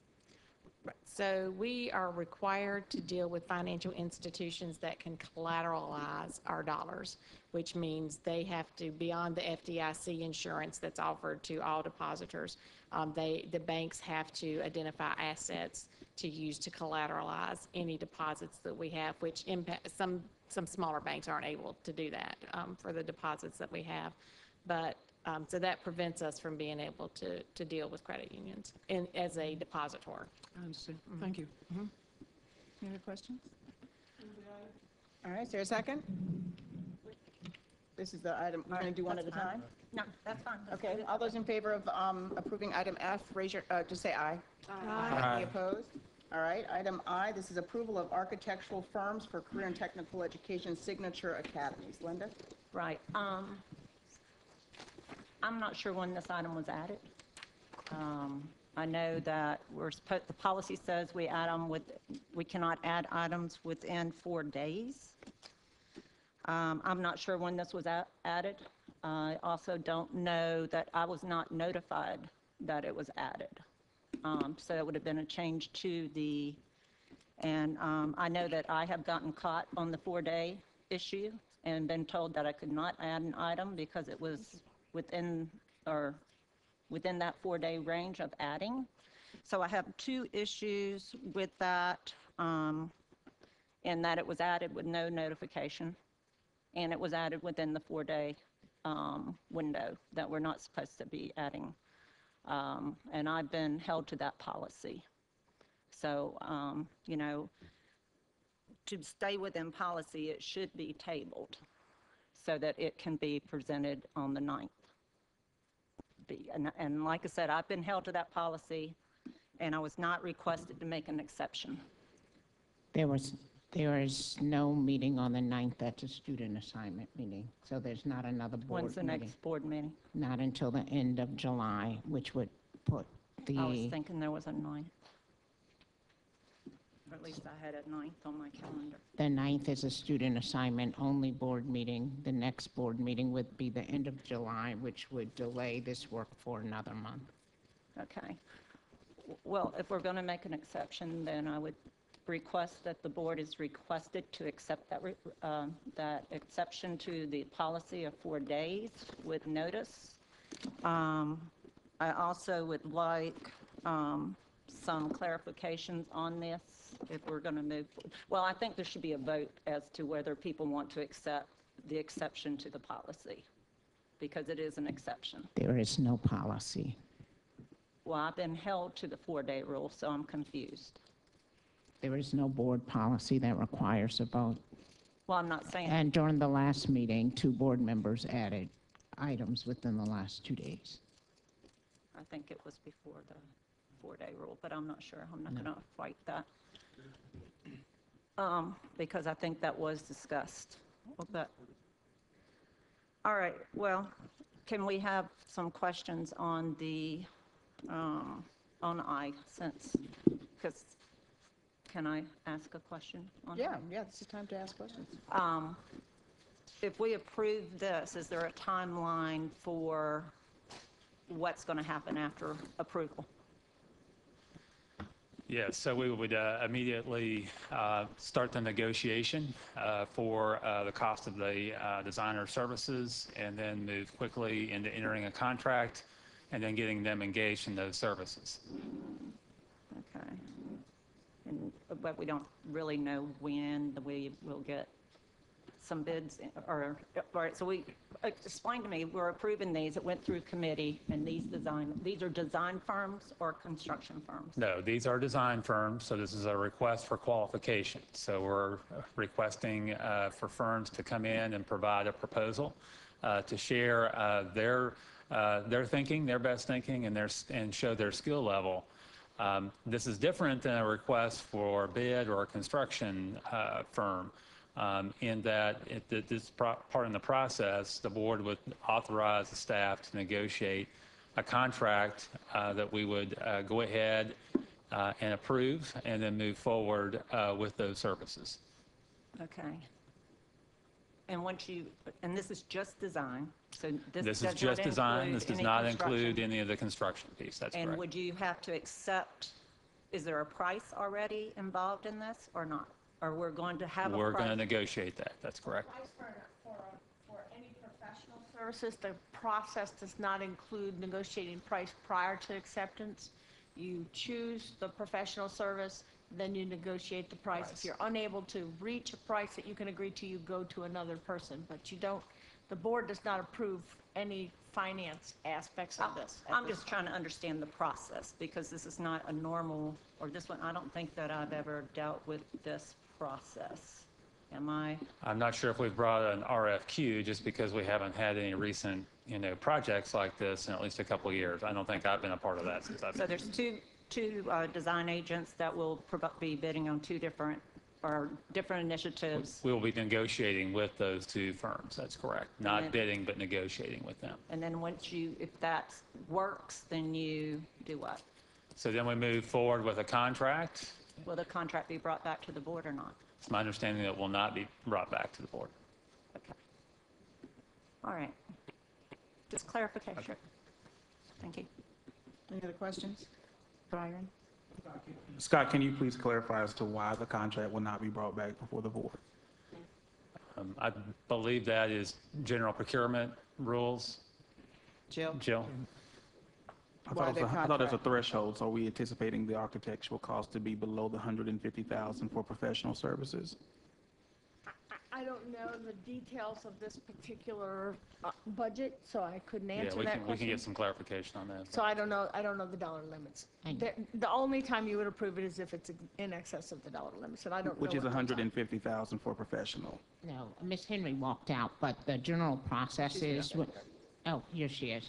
So we are required to deal with financial institutions that can collateralize our dollars, which means they have to, beyond the FDIC insurance that's offered to all depositors, the banks have to identify assets to use to collateralize any deposits that we have, which impact some smaller banks aren't able to do that for the deposits that we have. But so that prevents us from being able to deal with credit unions as a depositor. I understand. Thank you. Any other questions? All right, is there a second? This is the item, we're going to do one at a time? No, that's fine. Okay, all those in favor of approving item F, raise your, just say aye. Aye. Any opposed? All right, item I, this is approval of architectural firms for career and technical education signature academies. Linda? Right. I'm not sure when this item was added. I know that the policy says we cannot add items within 4 days. I'm not sure when this was added. I also don't know that I was not notified that it was added. So it would have been a change to and I know that I have gotten caught on the 4-day issue and been told that I could not add an item because it was within that 4-day range of adding. So I have 2 issues with that, in that it was added with no notification, and it was added within the 4-day window that we're not supposed to be adding. And I've been held to that policy. So, to stay within policy, it should be tabled so that it can be presented on the 9th. And like I said, I've been held to that policy, and I was not requested to make an exception. There is no meeting on the 9th. That's a student assignment meeting. So there's not another board meeting. When's the next board meeting? Not until the end of July, which would put the... I was thinking there was a 9th. Or at least I had a 9th on my calendar. The 9th is a student assignment only board meeting. The next board meeting would be the end of July, which would delay this work for another month. Okay. Well, if we're going to make an exception, then I would request that the board is requested to accept that exception to the policy of 4 days with notice. I also would like some clarifications on this, if we're going to move. Well, I think there should be a vote as to whether people want to accept the exception to the policy, because it is an exception. There is no policy. Well, I've been held to the 4-day rule, so I'm confused. There is no board policy that requires a vote. Well, I'm not saying. And during the last meeting, 2 board members added items within the last 2 days. I think it was before the 4-day rule, but I'm not sure. I'm not going to fight that. Because I think that was discussed. But, all right, well, can we have some questions on the, on I, since, because, can I ask a question on Yeah, this is time to ask questions. If we approve this, is there a timeline for what's going to happen after approval? Yes, so we would immediately start the negotiation for the cost of the designer services, and then move quickly into entering a contract and then getting them engaged in those services. Okay. But we don't really know when we will get some bids, or, all right, so explain to me, we're approving these, it went through committee, and these are design firms or construction firms? No, these are design firms, so this is a request for qualification. So we're requesting for firms to come in and provide a proposal to share their thinking, their best thinking, and show their skill level. This is different than a request for bid or a construction firm. In that at this part in the process, the board would authorize the staff to negotiate a contract that we would go ahead and approve, and then move forward with those services. Okay. And this is just design, so this is just design. This does not include any of the construction piece. That's correct. And would you have to accept, is there a price already involved in this or not? Or we're going to have a price? We're going to negotiate that. That's correct. For any professional services, the process does not include negotiating price prior to acceptance. You choose the professional service, then you negotiate the price. If you're unable to reach a price that you can agree to, you go to another person. But you don't, the board does not approve any finance aspects of this. I'm just trying to understand the process, because this is not a normal, or this one, I don't think that I've ever dealt with this process. Am I? I'm not sure if we've brought an RFQ, just because we haven't had any recent, projects like this in at least a couple of years. I don't think I've been a part of that since I've been. So there's two design agents that will be bidding on two different initiatives. We will be negotiating with those 2 firms. That's correct. Not bidding, but negotiating with them. And then if that works, then you do what? So then we move forward with a contract. Will the contract be brought back to the board or not? It's my understanding that it will not be brought back to the board. Okay. All right. Just clarification. Okay. Thank you. Any other questions? Byron? Scott, can you please clarify as to why the contract will not be brought back before the board? I believe that is general procurement rules. Jill? I thought it was a threshold, so are we anticipating the architectural cost to be below the $150,000 for professional services? I don't know the details of this particular budget, so I couldn't answer that question. We can get some clarification on that. So I don't know the dollar limits. The only time you would approve it is if it's in excess of the dollar limits, and I don't know. Which is $150,000 for professional. No, Ms. Henry walked out, but the general process is, oh, here she is.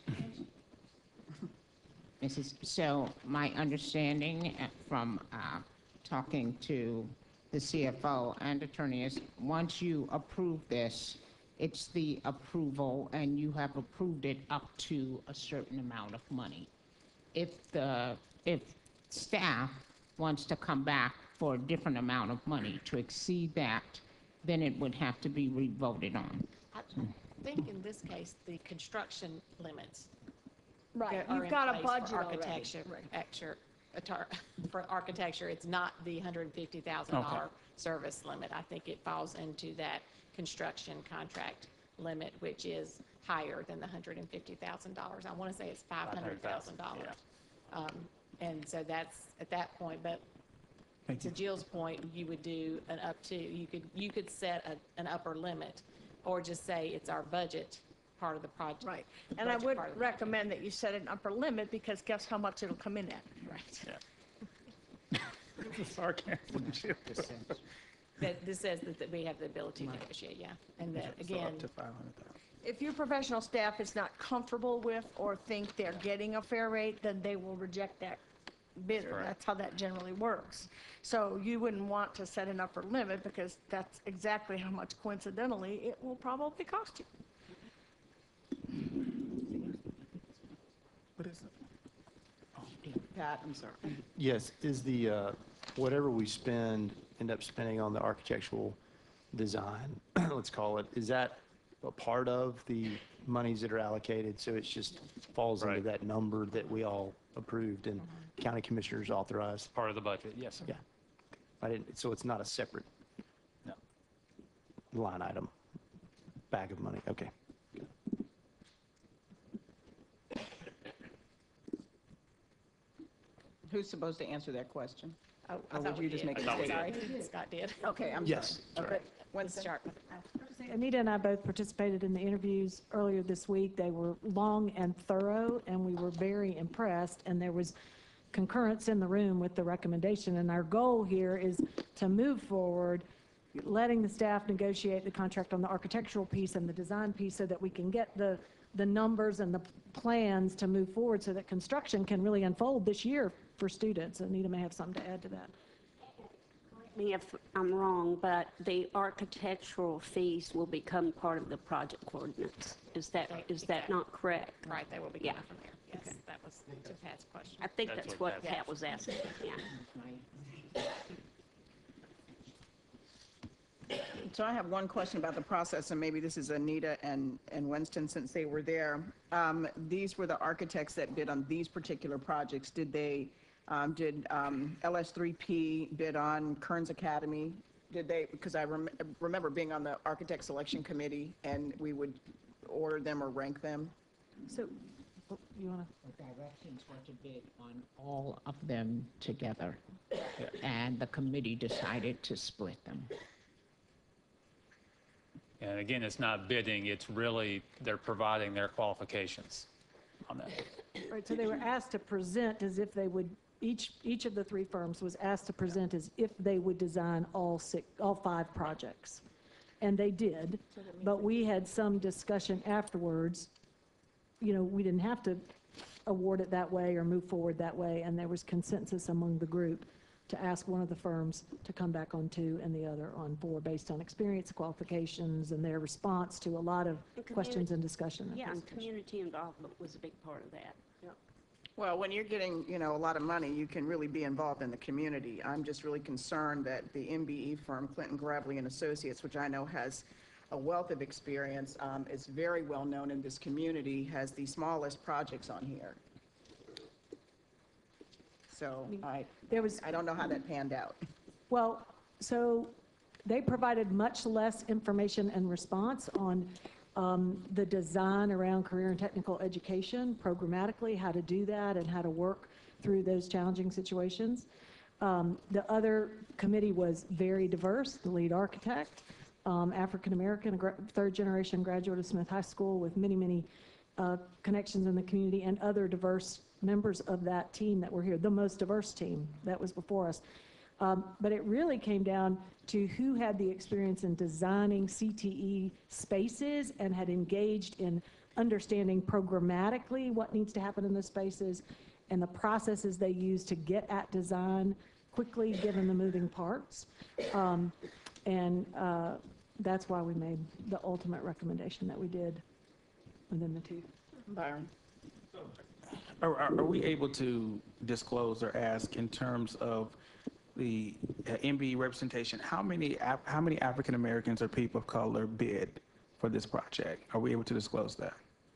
So my understanding from talking to the CFO and attorney is, once you approve this, it's the approval, and you have approved it up to a certain amount of money. If staff wants to come back for a different amount of money to exceed that, then it would have to be re-voted on. I think in this case, the construction limits. Right, are you've in got a place budget for already. For architecture, it's not the $150,000 service limit. I think it falls into that construction contract limit, which is higher than the $150,000. I want to say it's $500,000. And so that's at that point, but to Jill's point, you would do an up to, you could set an upper limit, or just say it's our budget part of the project. Right. And I would recommend that you set an upper limit, because guess how much it'll come in at? Right. Sarcasm. That this says that we have the ability to negotiate, yeah. And that, again, Up to 500,000. If your professional staff is not comfortable with or think they're getting a fair rate, then they will reject that bidder. Correct. That's how that generally works. So you wouldn't want to set an upper limit, because that's exactly how much coincidentally it will probably cost you. What is it? Pat, I'm sorry. Yes, is the, whatever we end up spending on the architectural design, let's call it, is that a part of the monies that are allocated? So it just falls into that number that we all approved and county commissioners authorized? Part of the budget, yes, sir. Yeah. I didn't, so it's not a separate line item, bag of money? Okay. Who's supposed to answer that question? I Or thought would we you just did. make a Sorry, statement? Scott did. Okay, I'm Yes, sorry. sorry. Okay, Winston? Sharp. Anita and I both participated in the interviews earlier this week. They were long and thorough, and we were very impressed, and there was concurrence in the room with the recommendation. And our goal here is to move forward, letting the staff negotiate the contract on the architectural piece and the design piece, so that we can get the numbers and the plans to move forward, so that construction can really unfold this year for students. Anita may have something to add to that. Me if I'm wrong, but the architectural fees will become part of the project coordinates. Is that not correct? Right, they will be Yeah. coming from there. Yes, that was to Pat's question. I think that's what Pat was asking, yeah. So I have one question about the process, and maybe this is Anita and Winston, since they were there. These were the architects that bid on these particular projects. Did they, did LS3P bid on Kearns Academy? Did they, because I remember being on the architect selection committee, and we would order them or rank them. So, you want to? The directions were to bid on all of them together, and the committee decided to split them. And again, it's not bidding, it's really, they're providing their qualifications on that. Right, so they were asked to present as if they would, each of the three firms was asked to present as if they would design all 5 projects. And they did, but we had some discussion afterwards. You know, we didn't have to award it that way or move forward that way, and there was consensus among the group to ask one of the firms to come back on 2 and the other on 4, based on experience, qualifications, and their response to a lot of questions and discussion. Yeah, and community involvement was a big part of that. Well, when you're getting, you know, a lot of money, you can really be involved in the community. I'm just really concerned that the MBE firm, Clinton Grabley and Associates, which I know has a wealth of experience, is very well known in this community, has the smallest projects on here. So I don't know how that panned out. Well, so they provided much less information and response on the design around career and technical education, programmatically, how to do that and how to work through those challenging situations. The other committee was very diverse. The lead architect, African-American, third-generation graduate of Smith High School with many, many connections in the community, and other diverse members of that team that were here, the most diverse team that was before us. But it really came down to who had the experience in designing CTE spaces and had engaged in understanding programmatically what needs to happen in those spaces and the processes they use to get at design quickly, given the moving parts. That's why we made the ultimate recommendation that we did within the 2. Byron? Are we able to disclose or ask, in terms of the MBE representation, how many African Americans or people of color bid for this project? Are we able to disclose that?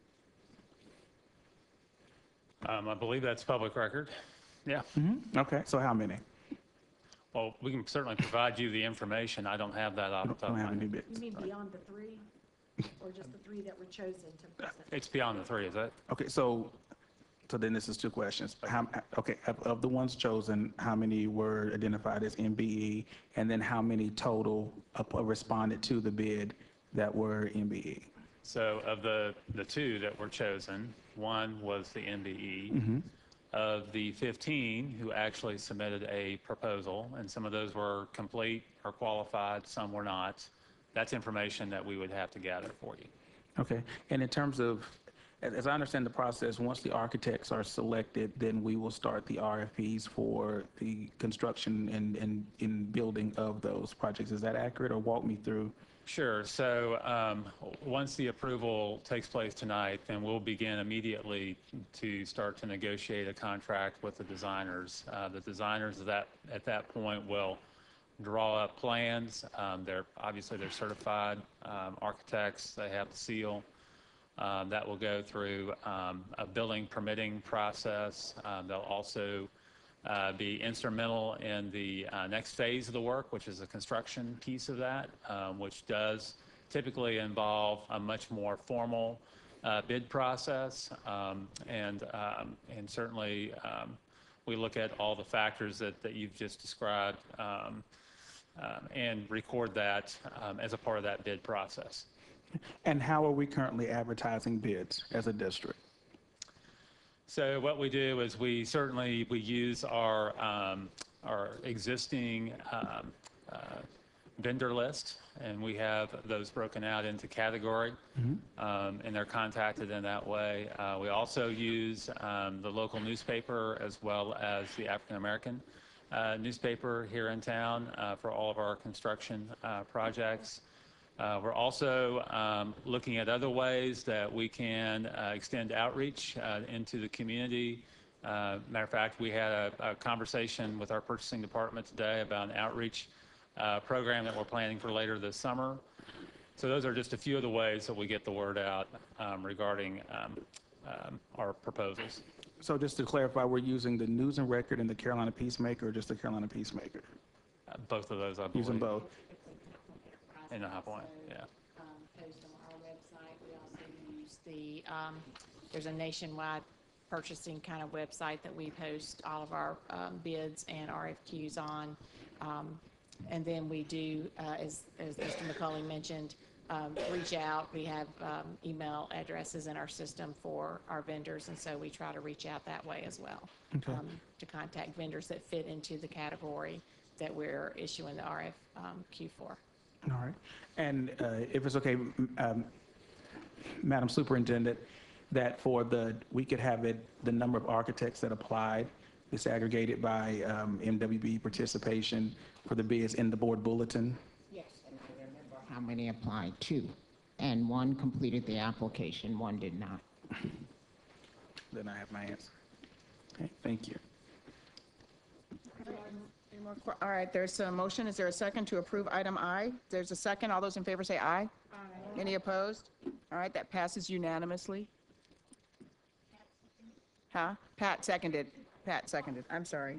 I believe that's public record. Yeah. Okay, so how many? Well, we can certainly provide you the information. I don't have that off the top of my head. You mean beyond the 3? or just the 3 that were chosen to present? It's beyond the 3, is it? Okay, so then this is 2 questions. Okay, of the ones chosen, how many were identified as MBE? And then how many total responded to the bid that were MBE? So of the 2 that were chosen, 1 was the MBE. Mm-hmm. Of the 15 who actually submitted a proposal, and some of those were complete or qualified, some were not, that's information that we would have to gather for you. Okay, and in terms of, as I understand the process, once the architects are selected, then we will start the RFPs for the construction and building of those projects. Is that accurate, or walk me through? Sure. So once the approval takes place tonight, then we'll begin immediately to start to negotiate a contract with the designers. The designers at that point will draw up plans. Obviously they're certified architects. They have the seal. That will go through a building permitting process. They'll also be instrumental in the next phase of the work, which is the construction piece of that, which does typically involve a much more formal bid process. And certainly we look at all the factors that you've just described and record that as a part of that bid process. And how are we currently advertising bids as a district? So what we do is we use our existing vendor list, and we have those broken out into category, and they're contacted in that way. We also use the local newspaper as well as the African American newspaper here in town for all of our construction projects. We're also looking at other ways that we can extend outreach into the community. Matter of fact, we had a conversation with our purchasing department today about an outreach program that we're planning for later this summer. So those are just a few of the ways that we get the word out regarding our proposals. So just to clarify, we're using the News and Record and the Carolina Peacemaker, or just the Carolina Peacemaker? Both of those, I believe. Using both. In the High Point, yeah. Post on our website. We also use the, there's a nationwide purchasing kind of website that we post all of our bids and RFQs on. And then we do, as Mr. McCulley mentioned, reach out. We have email addresses in our system for our vendors, and so we try to reach out that way as well. Okay. To contact vendors that fit into the category that we're issuing the RFQ for. All right. And if it's okay, Madam Superintendent, that we could have the number of architects that applied, disaggregated by MWB participation for the bids in the board bulletin? Yes, and I remember how many applied, 2. And 1 completed the application, 1 did not. Then I have my answer. Okay, thank you. All right, there's a motion. Is there a second to approve item I? There's a second. All those in favor say aye. Aye. Any opposed? All right, that passes unanimously. Huh? Pat seconded. Pat seconded. I'm sorry.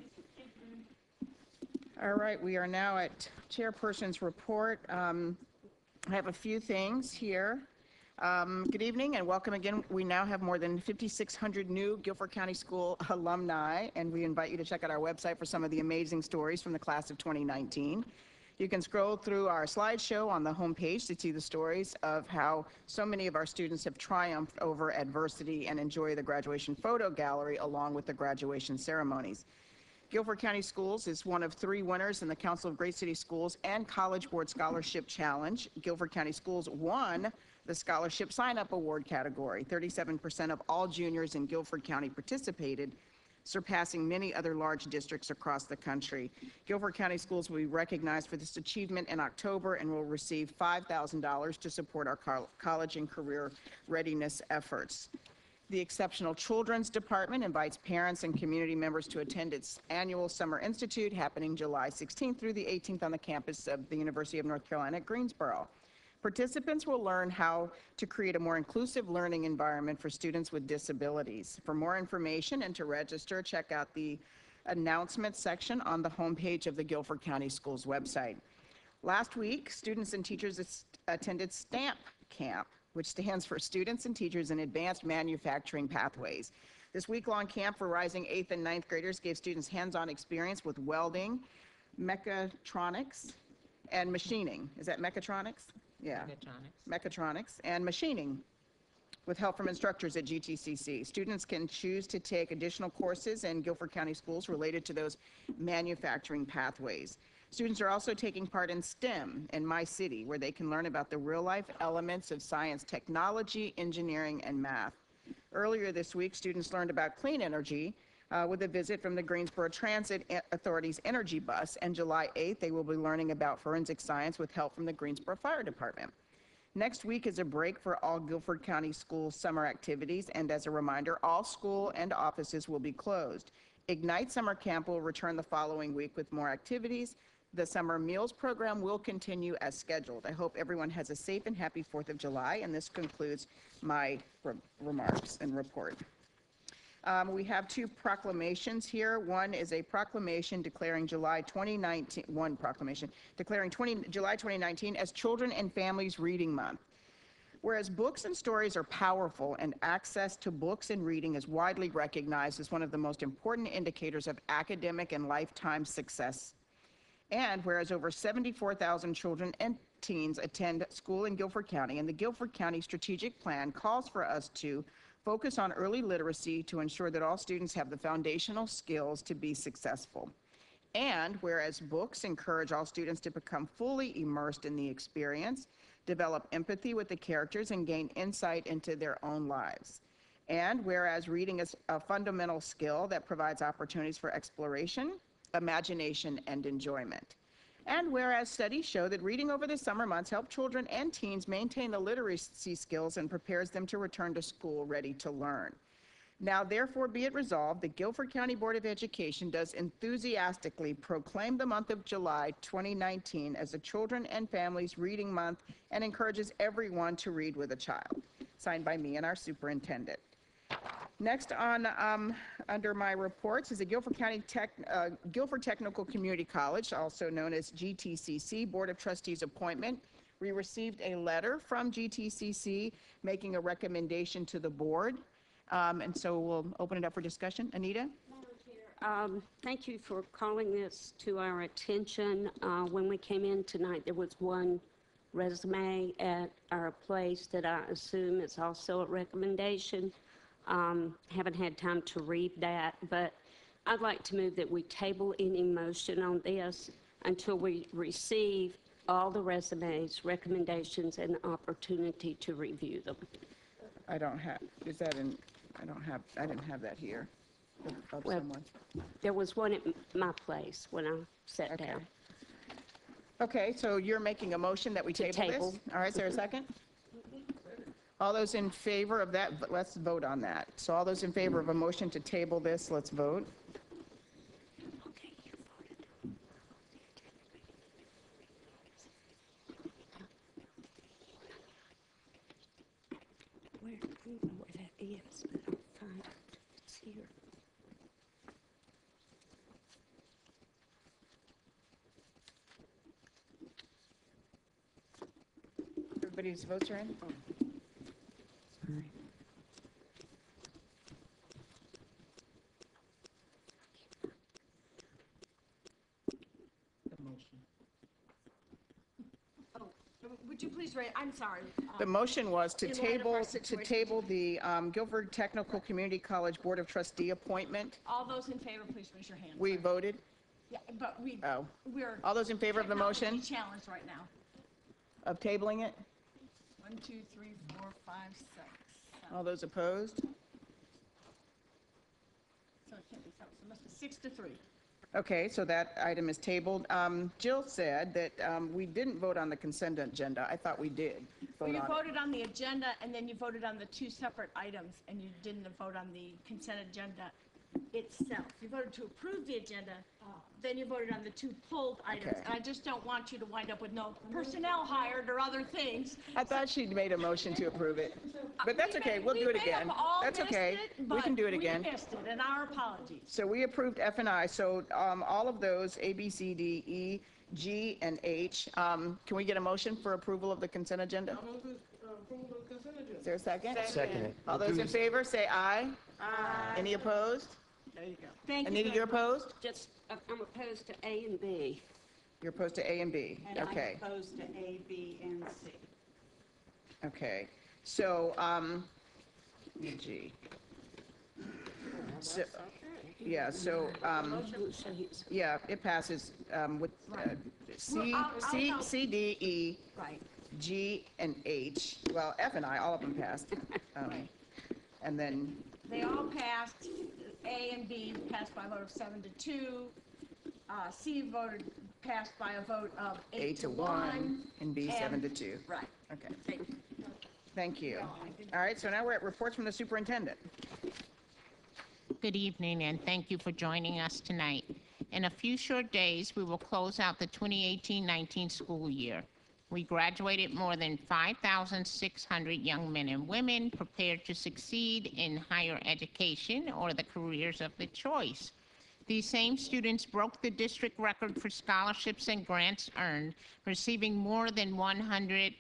All right, we are now at Chairperson's report. I have a few things here. Good evening and welcome again. We now have more than 5,600 new Guilford County School alumni, and we invite you to check out our website for some of the amazing stories from the class of 2019. You can scroll through our slideshow on the homepage to see the stories of how so many of our students have triumphed over adversity and enjoy the graduation photo gallery along with the graduation ceremonies. Guilford County Schools is one of 3 winners in the Council of Great City Schools and College Board Scholarship Challenge. Guilford County Schools won the Scholarship Sign-Up Award category. 37% of all juniors in Guilford County participated, surpassing many other large districts across the country. Guilford County Schools will be recognized for this achievement in October and will receive $5,000 to support our college and career readiness efforts. The Exceptional Children's Department invites parents and community members to attend its annual Summer Institute happening July 16th through the 18th on the campus of the University of North Carolina at Greensboro. Participants will learn how to create a more inclusive learning environment for students with disabilities. For more information and to register, check out the announcement section on the homepage of the Guilford County Schools website. Last week, students and teachers attended STAMP Camp, which stands for Students and Teachers in Advanced Manufacturing Pathways. This week-long camp for rising 8th and 9th graders gave students hands-on experience with welding, mechatronics, and machining. Is that mechatronics? Yeah. Mechatronics and machining, with help from instructors at GTCC. Students can choose to take additional courses in Guilford County schools related to those manufacturing pathways. Students are also taking part in STEM in My City, where they can learn about the real-life elements of science, technology, engineering, and math. Earlier this week, students learned about clean energy with a visit from the Greensboro Transit Authority's energy bus, and July 8th, they will be learning about forensic science with help from the Greensboro Fire Department. Next week is a break for all Guilford County School summer activities, and as a reminder, all school and offices will be closed. Ignite Summer Camp will return the following week with more activities. The summer meals program will continue as scheduled. I hope everyone has a safe and happy 4th of July, and this concludes my remarks and report. We have two proclamations here. One is a proclamation declaring July 2019 as Children and Families Reading Month. Whereas books and stories are powerful and access to books and reading is widely recognized as one of the most important indicators of academic and lifetime success. And whereas over 74,000 children and teens attend school in Guilford County, and the Guilford County Strategic Plan calls for us to focus on early literacy to ensure that all students have the foundational skills to be successful. And whereas books encourage all students to become fully immersed in the experience, develop empathy with the characters, and gain insight into their own lives. And whereas reading is a fundamental skill that provides opportunities for exploration, imagination, and enjoyment. And whereas studies show that reading over the summer months help children and teens maintain the literacy skills and prepares them to return to school ready to learn. Now, therefore, be it resolved, the Guilford County Board of Education does enthusiastically proclaim the month of July 2019 as a Children and Families Reading Month and encourages everyone to read with a child. Signed by me and our superintendent. Next on under my reports is the Guilford Technical Community College, also known as GTCC, Board of Trustees appointment. We received a letter from GTCC making a recommendation to the board, and so we'll open it up for discussion. Anita? Thank you for calling this to our attention. When we came in tonight, there was one resume at our place that I assume is also a recommendation. Haven't had time to read that, but I'd like to move that we table any motion on this until we receive all the resumes, recommendations, and opportunity to review them. I don't have, is that in, I didn't have that here of Well, someone. There was one at my place when I sat down. Okay, so you're making a motion that we table this? table. All right, is there a second? All those in favor of that, let's vote on that. So all those in favor of a motion to table this, let's vote. I don't know where that is, but I'll find it. It's here. Everybody's votes are in? Sorry. Would you please raise, I'm sorry. The motion was to in light of our table, situation. the Guilford Technical Community College Board of Trustee appointment. All those in favor, please raise your hand. We voted? Yeah, but Oh. we're. All those in favor of the motion? technology challenged right now. Of tabling it? 1, 2, 3, 4, 5, 6. All those opposed? So it can't be, so it must be 6 to 3. Okay, so that item is tabled. Jill said that we didn't vote on the consent agenda. I thought we did Well, vote you on it. voted on the agenda, and then you voted on the two separate items, and you didn't vote on the consent agenda itself. You voted to approve the agenda, then you voted on the two pulled items. Okay. And I just don't want you to wind up with no personnel hired or other things. I thought she'd made a motion to approve it, but that's okay, we'll do it again. We may have all That's missed okay, it, we can do it again. We missed it, and our apologies. So we approved F and I, so all of those, A, B, C, D, E, G, and H. Can we get a motion for approval of the consent agenda? I move approval of consent agenda. Is there a second? Second it. All those in favor, say aye. Aye. Any opposed? There you go. Thank you. Anita, very you're much. opposed? Just, I'm opposed to A and B. You're opposed to A and B, okay. I'm opposed to A, B, and C. Okay, so, G. So, yeah, so, yeah, it passes with C, C, D, E, Right. G, and H. Well, F and I, all of them passed. And then, They all passed. A and B passed by a vote of 7-2. C passed by a vote of 8-1. and B, 7-2. Right. Okay. Thank you. All right, so now we're at reports from the superintendent. Good evening, and thank you for joining us tonight. In a few short days, we will close out the 2018-19 school year. We graduated more than 5,600 young men and women prepared to succeed in higher education or the careers of their choice. These same students broke the district record for scholarships and grants earned, receiving more than $190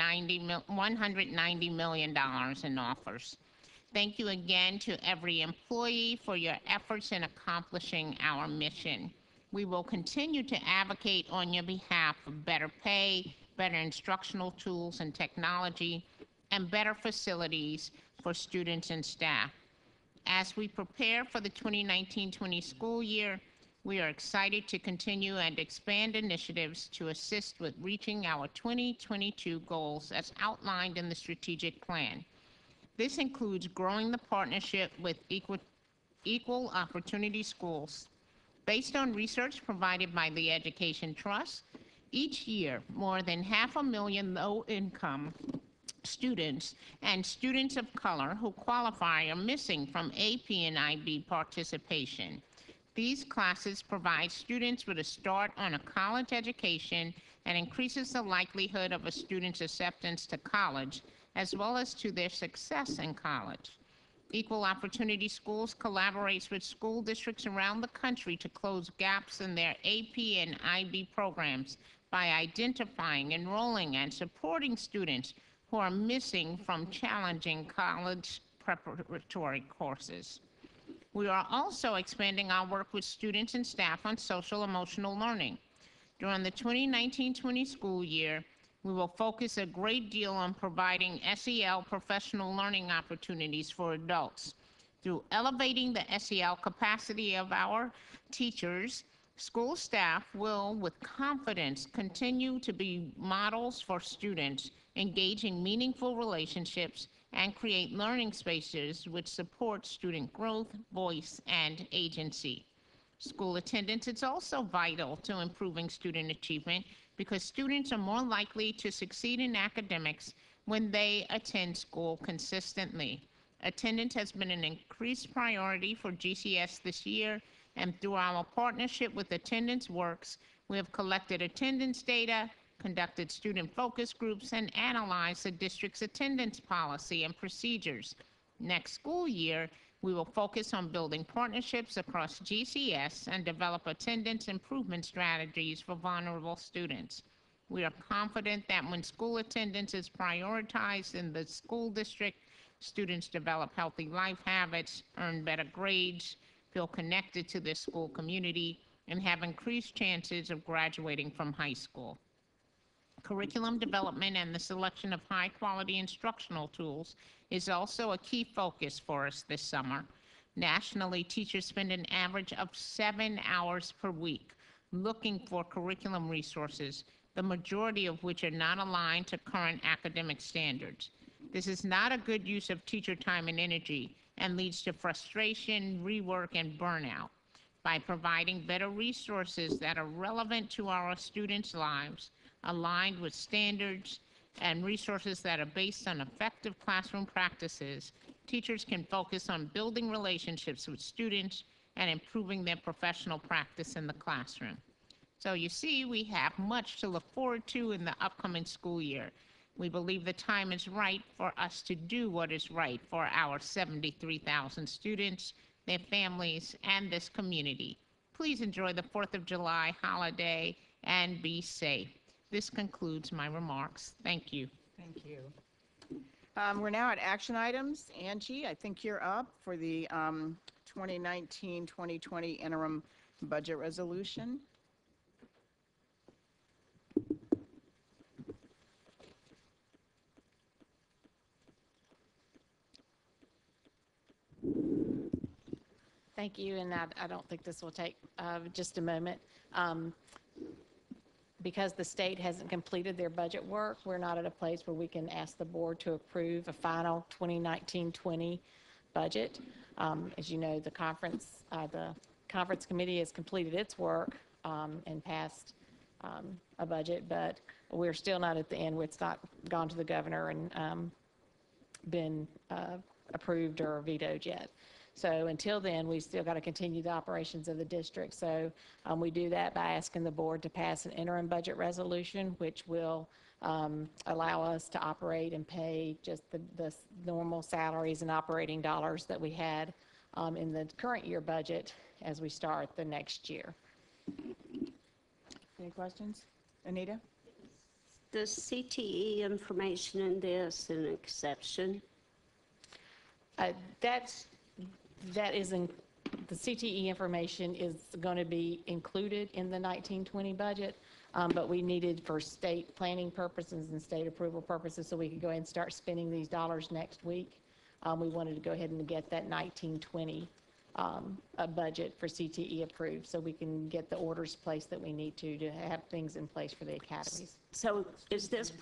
million in offers. Thank you again to every employee for your efforts in accomplishing our mission. We will continue to advocate on your behalf for better pay, better instructional tools and technology, and better facilities for students and staff. As we prepare for the 2019-20 school year, we are excited to continue and expand initiatives to assist with reaching our 2022 goals as outlined in the strategic plan. This includes growing the partnership with equal opportunity schools. Based on research provided by the Education Trust, each year, more than 500,000 low-income students and students of color who qualify are missing from AP and IB participation. These classes provide students with a start on a college education and increases the likelihood of a student's acceptance to college, as well as to their success in college. Equal Opportunity Schools collaborates with school districts around the country to close gaps in their AP and IB programs by identifying, enrolling, and supporting students who are missing from challenging college preparatory courses. We are also expanding our work with students and staff on social emotional learning. During the 2019-20 school year, we will focus a great deal on providing SEL professional learning opportunities for adults. Through elevating the SEL capacity of our teachers, school staff will, with confidence, continue to be models for students, engaging meaningful relationships, and create learning spaces which support student growth, voice, and agency. School attendance is also vital to improving student achievement because students are more likely to succeed in academics when they attend school consistently. Attendance has been an increased priority for GCS this year, and through our partnership with Attendance Works, we have collected attendance data, conducted student focus groups, and analyzed the district's attendance policy and procedures. Next school year, we will focus on building partnerships across GCS and develop attendance improvement strategies for vulnerable students. We are confident that when school attendance is prioritized in the school district, students develop healthy life habits, earn better grades, feel connected to their school community, and have increased chances of graduating from high school. Curriculum development and the selection of high-quality instructional tools is also a key focus for us this summer. Nationally, teachers spend an average of 7 hours per week looking for curriculum resources, the majority of which are not aligned to current academic standards. This is not a good use of teacher time and energy and leads to frustration, rework, and burnout. By providing better resources that are relevant to our students' lives, aligned with standards, and resources that are based on effective classroom practices, teachers can focus on building relationships with students, and improving their professional practice in the classroom. So you see, we have much to look forward to in the upcoming school year. We believe the time is right for us to do what is right for our 73,000 students, their families, and this community. Please enjoy the 4th of July holiday and be safe. This concludes my remarks. Thank you. Thank you. We're now at action items. Angie, I think you're up for the 2019-2020 interim budget resolution. Thank you, and I don't think this will take just a moment. Because the state hasn't completed their budget work, we're not at a place where we can ask the board to approve a final 2019-20 budget. As you know, the conference committee has completed its work and passed a budget, but we're still not at the end where it's not gone to the governor and been approved or vetoed yet. So until then, we still got to continue the operations of the district. So we do that by asking the board to pass an interim budget resolution, which will allow us to operate and pay just the normal salaries and operating dollars that we had in the current year budget as we start the next year. Any questions? Anita? The CTE information in this an exception? That isn't, the CTE information is going to be included in the 1920 budget, but we needed for state planning purposes and state approval purposes so we could go ahead and start spending these dollars next week. We wanted to go ahead and get that 1920 budget for CTE approved so we can get the orders placed that we need to have things in place for the academies. So is this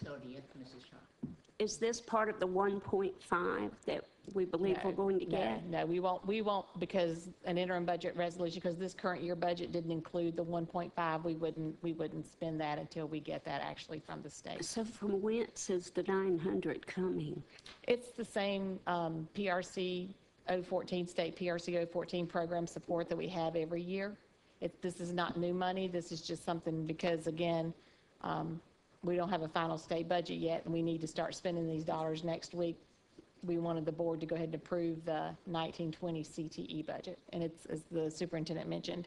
part of the 1.5 that we believe we're going to get? No, we won't because an interim budget resolution, because this current year budget didn't include the 1.5, we wouldn't spend that until we get that actually from the state. So from whence is the 900 coming? It's the same PRC 014, state PRC 014 program support that we have every year. This is not new money. This is just something because, again, we don't have a final state budget yet, and we need to start spending these dollars next week. We wanted the board to go ahead and approve the 1920 CTE budget, and it's, as the superintendent mentioned,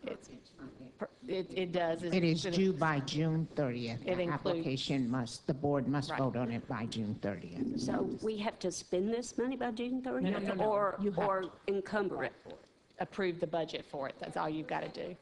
it does. It is due by June 30th. It The includes- application the board must Right. vote on it by June 30th. So we have to spend this money by June 30th? No. Or encumber it? Approve the budget for it. That's all you've got to do.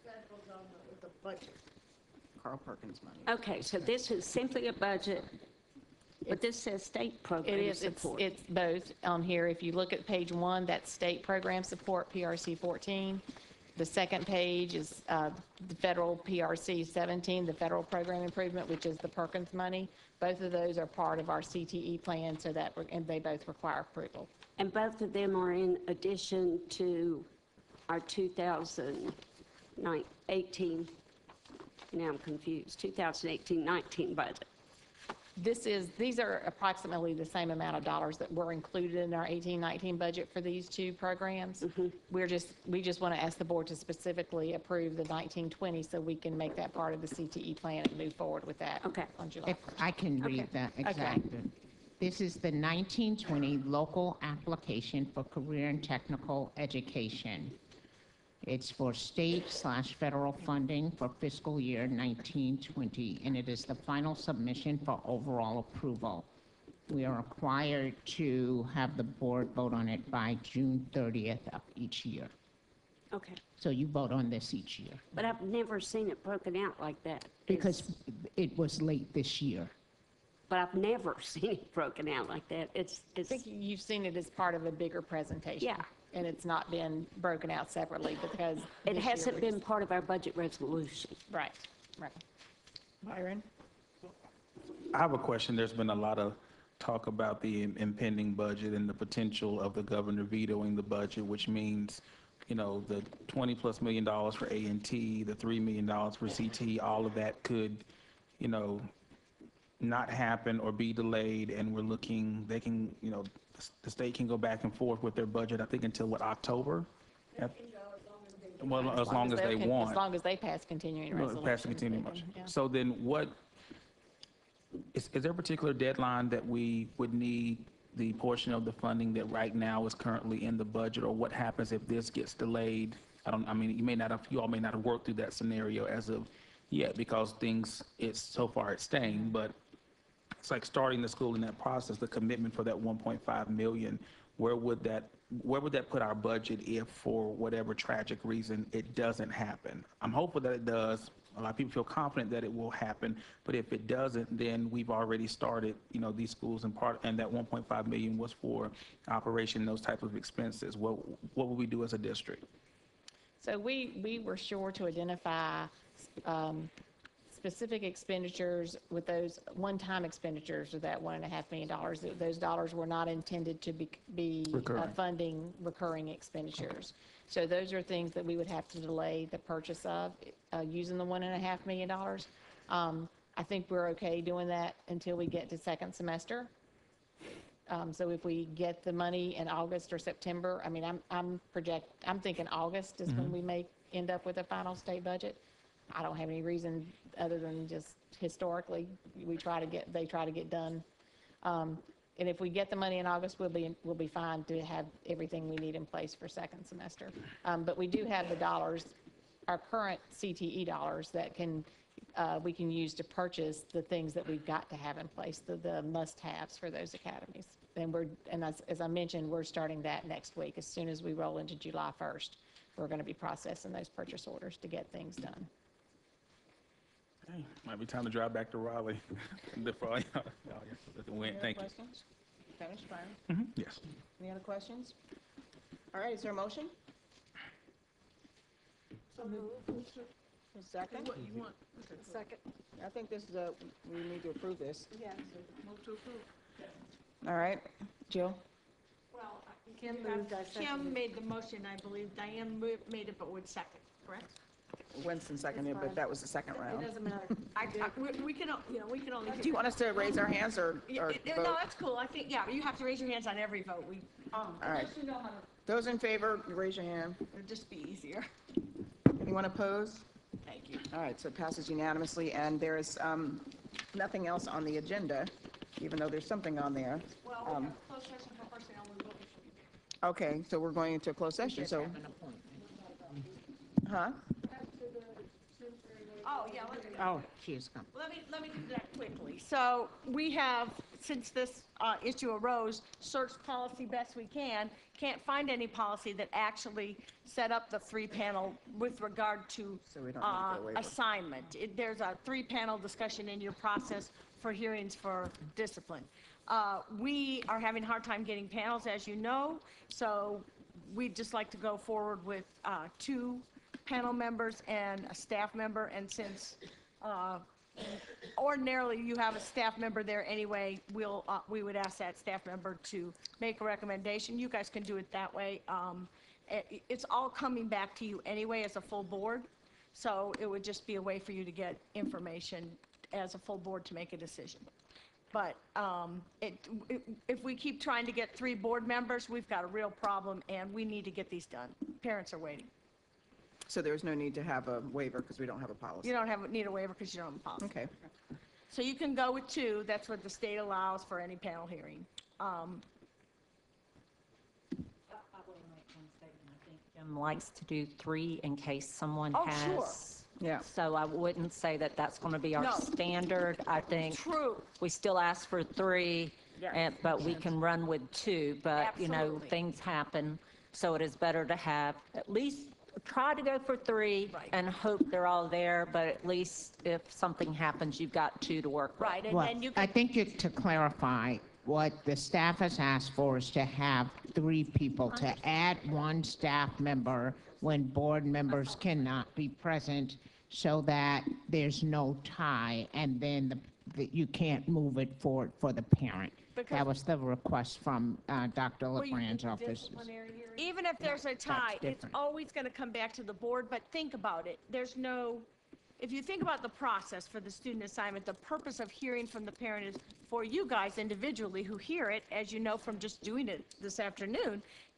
Carl Perkins money. Okay, so this is simply a budget, but this says state program It is, support. it's both on here. If you look at page 1, that's state program support, PRC 14. The second page is the federal PRC 17, the federal program improvement, which is the Perkins money. Both of those are part of our CTE plan, so that, and they both require approval. And both of them are in addition to our 2018, now I'm confused, 2018-19 budget. These are approximately the same amount of dollars that were included in our 18-19 budget for these two programs. We just want to ask the board to specifically approve the 1920 so we can make that part of the CTE plan and move forward with that on July. If I can read that exactly. This is the 1920 local application for career and technical education. It's for state/federal funding for fiscal year 1920, and it is the final submission for overall approval. We are required to have the board vote on it by June 30th of each year. Okay, So you vote on this each year. but I've never seen it broken out like that. Because it was late this year. But I've never seen it broken out like that. I think you've seen it as part of a bigger presentation. Yeah. And it's not been broken out separately because. It this year hasn't we're been just- part of our budget resolution. Right. Byron? I have a question. There's been a lot of talk about the impending budget and the potential of the governor vetoing the budget, which means, the $20+ million for A&T, the $3 million for CT, all of that could, not happen or be delayed, and we're looking, they can, the state can go back and forth with their budget, I think until what, October? Well, as long as they want. As long as they pass continuing Well, resolutions. pass the continuing they can- motion. yeah. So then what, is there a particular deadline that we would need the portion of the funding that right now is currently in the budget? Or what happens if this gets delayed? I mean, you all may not have worked through that scenario as of yet because so far it's staying, but it's like starting the school in that process, the commitment for that 1.5 million, where would that put our budget if for whatever tragic reason it doesn't happen? I'm hopeful that it does. A lot of people feel confident that it will happen, but if it doesn't, then we've already started, these schools and that 1.5 million was for operation, those type of expenses. What will we do as a district? So we were sure to identify specific expenditures with those one-time expenditures of that $1.5 million. Those dollars were not intended to be funding recurring expenditures. So those are things that we would have to delay the purchase of using the $1.5 million. I think we're okay doing that until we get to second semester. So if we get the money in August or September, I mean, I'm thinking August is when we may end up with a final state budget. I don't have any reason other than just historically, they try to get done. And if we get the money in August, we'll be fine to have everything we need in place for second semester. But we do have the dollars, our current CTE dollars that we can use to purchase the things that we've got to have in place, the must-haves for those academies. And as I mentioned, we're starting that next week. As soon as we roll into July 1st, we're going to be processing those purchase orders to get things done. Hey, might be time to drive back to Raleigh. Thank you. Questions? Finished, Byron? Yes. Any other questions? All right, is there a motion? So moved. A second? What you want? Second. I think this is we need to approve this. Yes. Move to approve. All right, Jill? Well, Kim moved, I seconded. Kim made the motion, I believe. Diane made it, but would second, correct? Winston seconded, but that was the second It round. doesn't matter. We can, we can only. Do you want us to raise our hands or No, vote? that's cool. I think, yeah, you have to raise your hands on every vote. All right. Just to know how to, Those in favor, raise your hand. it'll just be easier. Anyone opposed? Thank you. All right, so it passes unanimously, and there is nothing else on the agenda, even though there's something on there. Well, we have a closed session for personnel. We will issue. Okay, so we're going into a closed session, so. Huh? Oh, yeah. Oh, she is coming. Let me do that quickly. So we have, since this issue arose, searched policy best we can. Can't find any policy that actually set up the three-panel with regard to So we don't need to go waiver. assignment. There's a three-panel discussion in your process for hearings for discipline. We are having a hard time getting panels, as you know, so we'd just like to go forward with 2 panel members and a staff member, and since ordinarily you have a staff member there anyway, we would ask that staff member to make a recommendation. You guys can do it that way. It's all coming back to you anyway as a full board, so it would just be a way for you to get information as a full board to make a decision. But if we keep trying to get 3 board members, we've got a real problem, and we need to get these done. Parents are waiting. So there's no need to have a waiver because we don't have a policy. You don't need a waiver because you don't have a policy. Okay. So you can go with 2. That's what the state allows for any panel hearing. Jim likes to do 3 in case someone Oh, has. sure. Yeah. So I wouldn't say that that's going to be our No. standard. I think True. we still ask for 3, Yes. but we can run with 2. But, Absolutely. things happen. So it is better to have at least try to go for 3 Right. and hope they're all there. But at least if something happens, you've got 2 to work with. Right, and Well, then you I can, think to clarify, what the staff has asked for is to have 3 people, to add 1 staff member when board members cannot be present, so that there's no tie, and then you can't move it forward for the parent. Because- That was the request from Dr. Well, you LeBrand's can office. even if there's a tie, it's different. always going to come back to the board, but think about it. If you think about the process for the student assignment, the purpose of hearing from the parent is for you guys individually who hear it, as you know from just doing it this afternoon,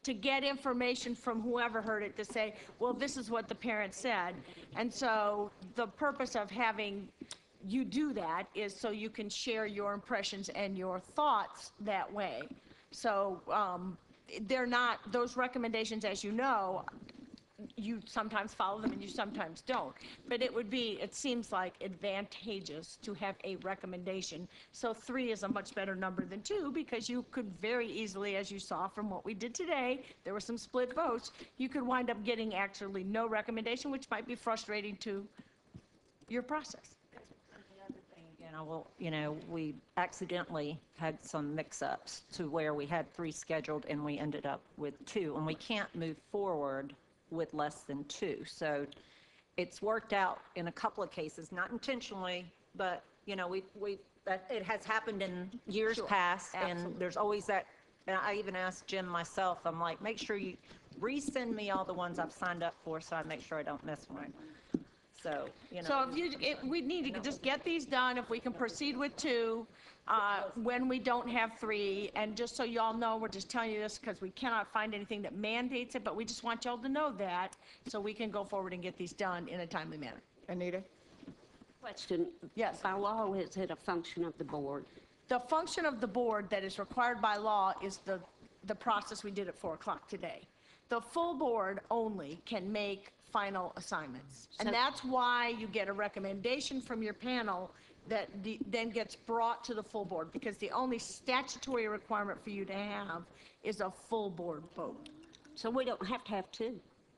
to get information from whoever heard it to say, well, this is what the parent said. And so the purpose of having you do that is so you can share your impressions and your thoughts that way. So they're not, those recommendations, as you know, you sometimes follow them and you sometimes don't. But it would be, it seems like advantageous to have a recommendation. So 3 is a much better number than 2 because you could very easily, as you saw from what we did today, there were some split votes, you could wind up getting actually no recommendation, which might be frustrating to your process. And I will, we accidentally had some mix-ups to where we had 3 scheduled and we ended up with 2, and we can't move forward with less than 2. So it's worked out in a couple of cases, not intentionally, but, it has happened in years past, and there's always that, and I even asked Jim myself, I'm like, make sure you resend me all the ones I've signed up for so I make sure I don't miss one. So, So we need to just get these done, if we can proceed with 2, when we don't have 3, and just so y'all know, we're just telling you this because we cannot find anything that mandates it, but we just want y'all to know that, so we can go forward and get these done in a timely manner. Anita? Question. Yes. By law, is it a function of the board? The function of the board that is required by law is the process we did at 4 o'clock today. The full board only can make final assignments. And that's why you get a recommendation from your panel that then gets brought to the full board, because the only statutory requirement for you to have is a full board vote. So we don't have to have 2?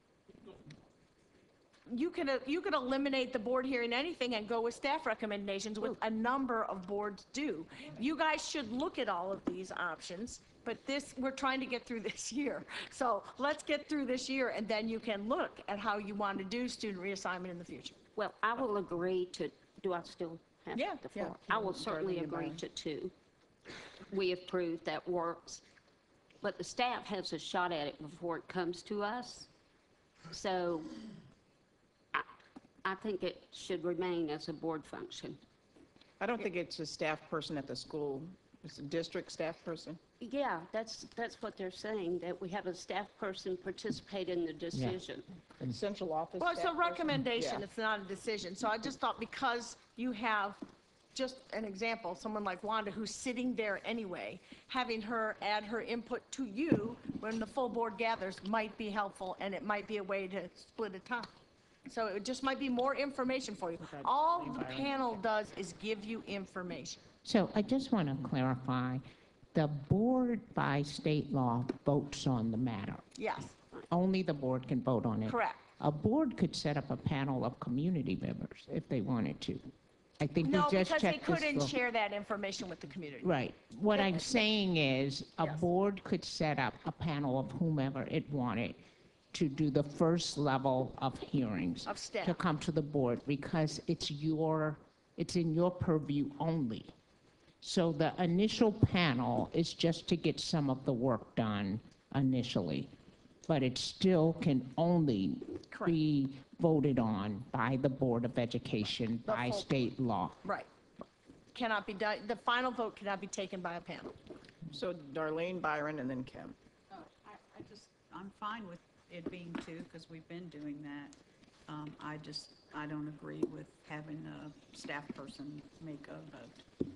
You could eliminate the board hearing anything and go with staff recommendations, which a number of boards do. You guys should look at all of these options, but we're trying to get through this year. So let's get through this year, and then you can look at how you want to do student reassignment in the future. Well, I will agree to, do I still have the floor? I will certainly agree to 2. We have proved that works, but the staff has a shot at it before it comes to us. So I think it should remain as a board function. I don't think it's a staff person at the school. It's a district staff person. Yeah, that's what they're saying, that we have a staff person participate in the decision. And central office. Well, it's a staff person? recommendation, Yeah. it's not a decision. So I just thought, because you have, just an example, someone like Wanda who's sitting there anyway, having her add her input to you when the full board gathers might be helpful, and it might be a way to split a time. So it just might be more information for you. All the panel does is give you information. So I just want to clarify, the board by state law votes on the matter. Yes, Only the board can vote on it. correct. A board could set up a panel of community members if they wanted to. I think we No, just because they checked this. couldn't share that information with the community. Right. What I'm saying is, a board could set up a panel of whomever it wanted to do the first level of hearings. Of staff. To come to the board, because it's in your purview only. So the initial panel is just to get some of the work done initially, but it still can only be voted on by the Board of Education by state law. Right. Cannot be done, the final vote cannot be taken by a panel. So Darlene, Byron, and then Kim. I'm fine with it being 2 because we've been doing that. I don't agree with having a staff person make a vote.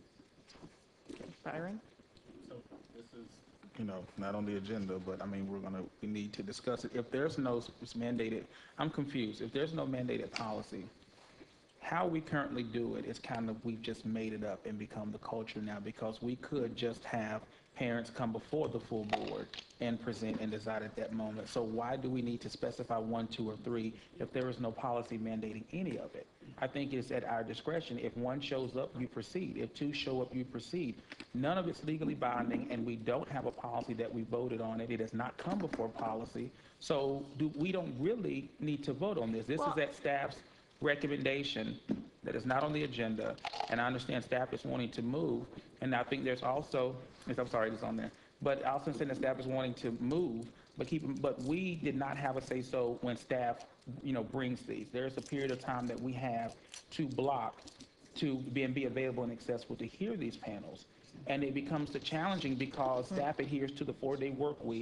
Byron? So this is, not on the agenda, but I mean, we need to discuss it. If there's no mandated, I'm confused. If there's no mandated policy, how we currently do it is kind of, we've just made it up and become the culture now, because we could just have parents come before the full board and present and decide at that moment. So why do we need to specify 1, 2, or 3 if there is no policy mandating any of it? I think it's at our discretion. If 1 shows up, you proceed. If 2 show up, you proceed. None of it's legally binding, and we don't have a policy that we voted on it. It has not come before policy. So we don't really need to vote on this. This is at staff's recommendation that is not on the agenda, and I understand staff is wanting to move, and I think there's also, I'm sorry, it's on there, but I also understand that staff is wanting to move, but we did not have a say-so when staff, brings these. There's a period of time that we have to block to be available and accessible to hear these panels, and it becomes challenging because staff adheres to the 4-day work week.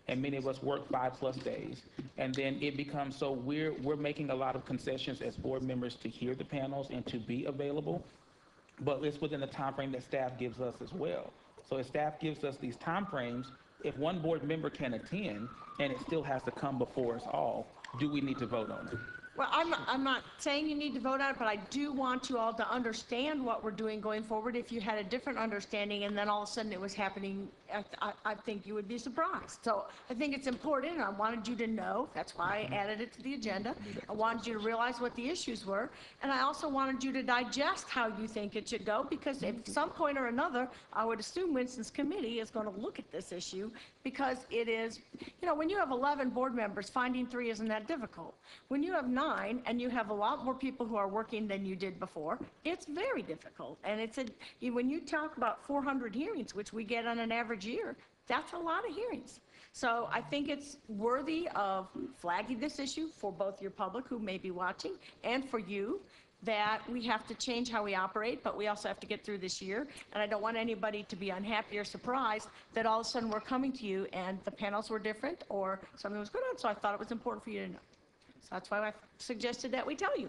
and many of us work 5+ days. And then it becomes, so we're making a lot of concessions as board members to hear the panels and to be available, but it's within the time frame that staff gives us as well. So if staff gives us these time frames, if one board member can attend and it still has to come before us all, do we need to vote on it? Well, I'm not saying you need to vote on it, but I do want you all to understand what we're doing going forward. If you had a different understanding and then all of a sudden it was happening, I think you would be surprised. So I think it's important, and I wanted you to know. That's why I added it to the agenda. I wanted you to realize what the issues were, and I also wanted you to digest how you think it should go, because at some point or another, I would assume Winston's committee is going to look at this issue, because it is, you know, when you have 11 board members, finding 3 isn't that difficult. When you have 9 and you have a lot more people who are working than you did before, it's very difficult. And when you talk about 400 hearings, which we get on an average year, that's a lot of hearings. So I think it's worthy of flagging this issue for both your public who may be watching and for you, that we have to change how we operate, but we also have to get through this year. And I don't want anybody to be unhappy or surprised that all of a sudden we're coming to you and the panels were different or something was going on. So I thought it was important for you to know. So that's why I suggested that we tell you.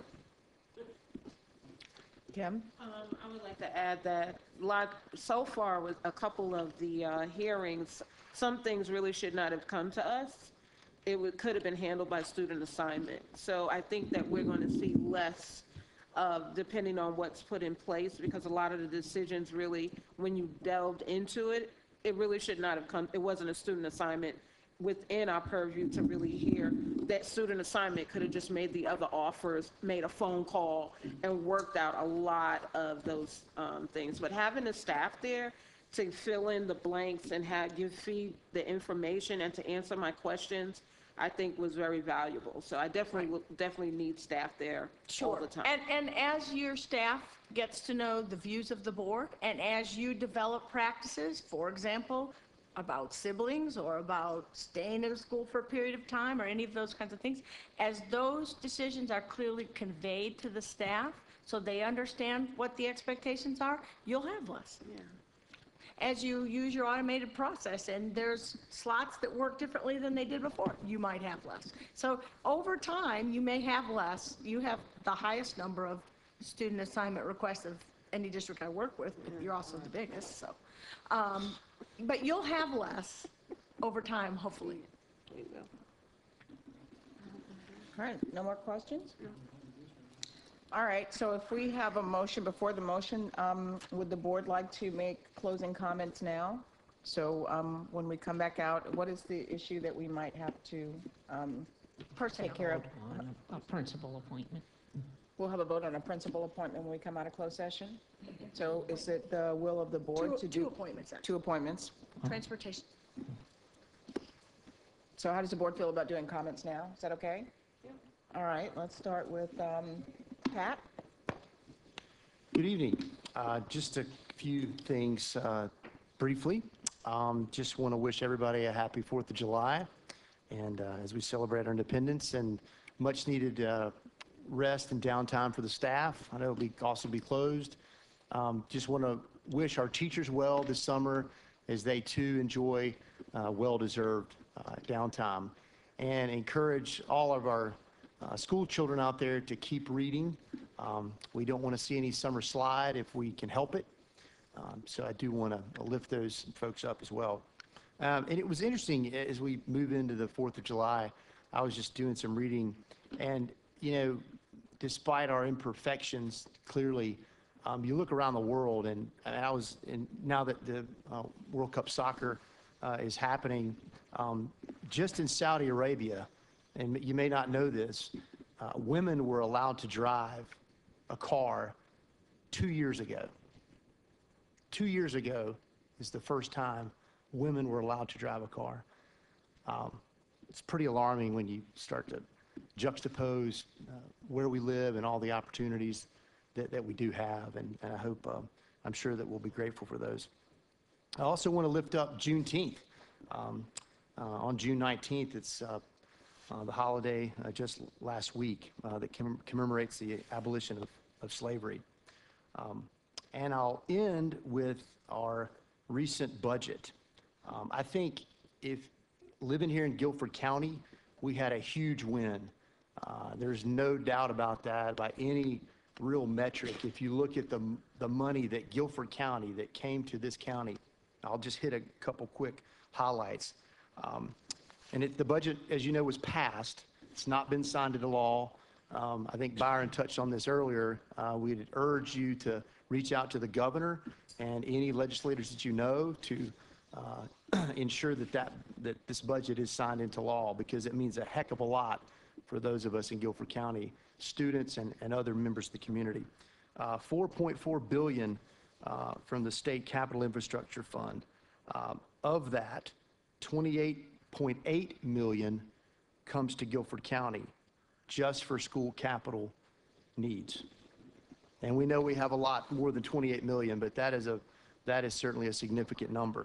Kim? I would like to add that, like, so far with a couple of the hearings, some things really should not have come to us. Could have been handled by student assignment. So I think that we're going to see less depending on what's put in place, because a lot of the decisions really, when you delved into it, it really should not have come, it wasn't a student assignment within our purview to really hear. That student assignment could have just made the other offers, made a phone call, and worked out a lot of those things. But having the staff there to fill in the blanks and feed the information and to answer my questions, I think was very valuable. So I definitely need staff there all the time. And as your staff gets to know the views of the board, and as you develop practices, for example, about siblings or about staying at a school for a period of time or any of those kinds of things, as those decisions are clearly conveyed to the staff so they understand what the expectations are, you'll have less. Yeah. As you use your automated process and there's slots that work differently than they did before, you might have less. So over time, you may have less. You have the highest number of student assignment requests of any district I work with, but you're also the biggest, so. But you'll have less over time, hopefully. All right, no more questions? All right, so if we have a motion, before the motion, would the board like to make closing comments now? So when we come back out, what is the issue that we might have to take care of? A principal appointment. We'll have a vote on a principal appointment when we come out of closed session. So is it the will of the board to do? Two appointments, actually. 2 appointments. Transportation. So how does the board feel about doing comments now? Is that okay? Yeah. All right, let's start with Pat. Good evening. Just a few things briefly. Just want to wish everybody a happy 4th of July, and as we celebrate our independence, and much needed rest and downtime for the staff. I know it'll also be closed. Just want to wish our teachers well this summer as they too enjoy well-deserved downtime, and encourage all of our school children out there to keep reading. We don't want to see any summer slide if we can help it. So I do want to lift those folks up as well. And it was interesting as we move into the 4th of July, I was just doing some reading, and you know, despite our imperfections, clearly, you look around the world, and now that the World Cup soccer is happening, just in Saudi Arabia, and you may not know this, women were allowed to drive a car 2 years ago. 2 years ago is the first time women were allowed to drive a car. It's pretty alarming when you start to juxtapose where we live and all the opportunities that we do have, and I hope, I'm sure that we'll be grateful for those. I also want to lift up Juneteenth. On June 19th, it's the holiday just last week that commemorates the abolition of slavery. And I'll end with our recent budget. I think if living here in Guilford County, we had a huge win. There's no doubt about that by any real metric. If you look at the money that Guilford County, that came to this county, I'll just hit a couple quick highlights. And the budget, as you know, was passed. It's not been signed into law. I think Byron touched on this earlier. We'd urge you to reach out to the governor and any legislators that you know to ensure that this budget is signed into law, because it means a heck of a lot for those of us in Guilford County, students and other members of the community. $4.4 billion from the State Capital Infrastructure Fund. Of that, $28.8 million comes to Guilford County just for school capital needs. And we know we have a lot more than 28 million, but that is certainly a significant number.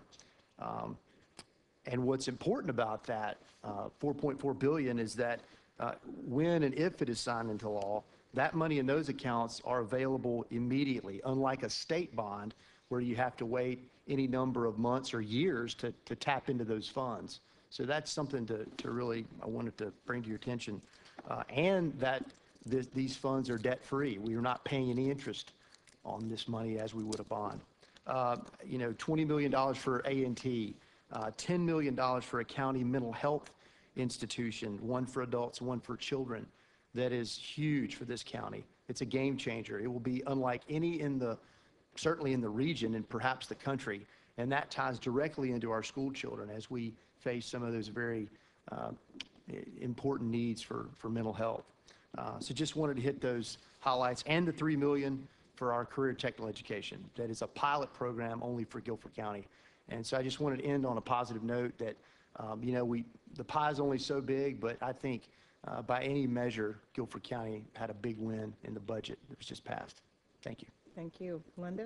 And what's important about that 4.4 billion is that when and if it is signed into law, that money in those accounts are available immediately, unlike a state bond where you have to wait any number of months or years to tap into those funds. So that's something to really, I wanted to bring to your attention. And that these funds are debt-free. We are not paying any interest on this money as we would a bond. $20 million for A&T, $10 million for a county mental health institution, one for adults, one for children. That is huge for this county. It's a game changer. It will be unlike any certainly in the region and perhaps the country. And that ties directly into our school children as we face some of those very important needs for mental health. So just wanted to hit those highlights, and the $3 million for our career technical education. That is a pilot program only for Guilford County. And so I just wanted to end on a positive note that, the pie is only so big, but I think by any measure, Guilford County had a big win in the budget that was just passed. Thank you. Thank you. Linda?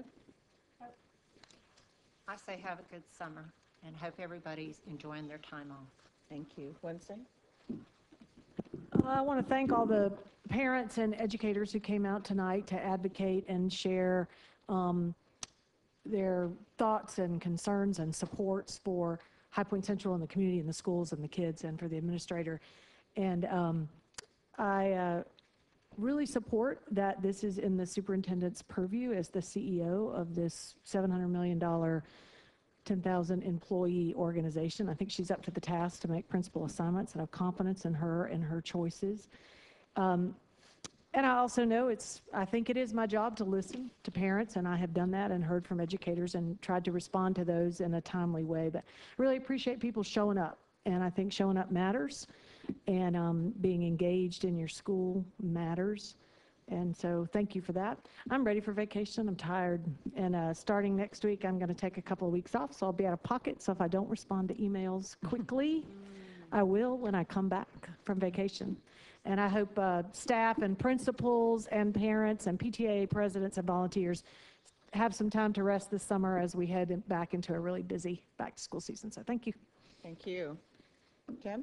I say have a good summer and hope everybody's enjoying their time off. Thank you. Wednesday? I want to thank all the parents and educators who came out tonight to advocate and share their thoughts and concerns and supports for High Point Central and the community and the schools and the kids, and for the administrator. And I really support that this is in the superintendent's purview as the CEO of this $700 million, 10,000 employee organization. I think she's up to the task to make principal assignments, and I have confidence in her and her choices. And I also know I think it is my job to listen to parents, and I have done that and heard from educators and tried to respond to those in a timely way. But really appreciate people showing up, and I think showing up matters, and being engaged in your school matters. And so thank you for that. I'm ready for vacation. I'm tired. And starting next week, I'm going to take a couple of weeks off, so I'll be out of pocket. So if I don't respond to emails quickly, I will when I come back from vacation. And I hope staff and principals and parents and PTA presidents and volunteers have some time to rest this summer as we head back into a really busy back-to-school season. So thank you. Thank you. Kim?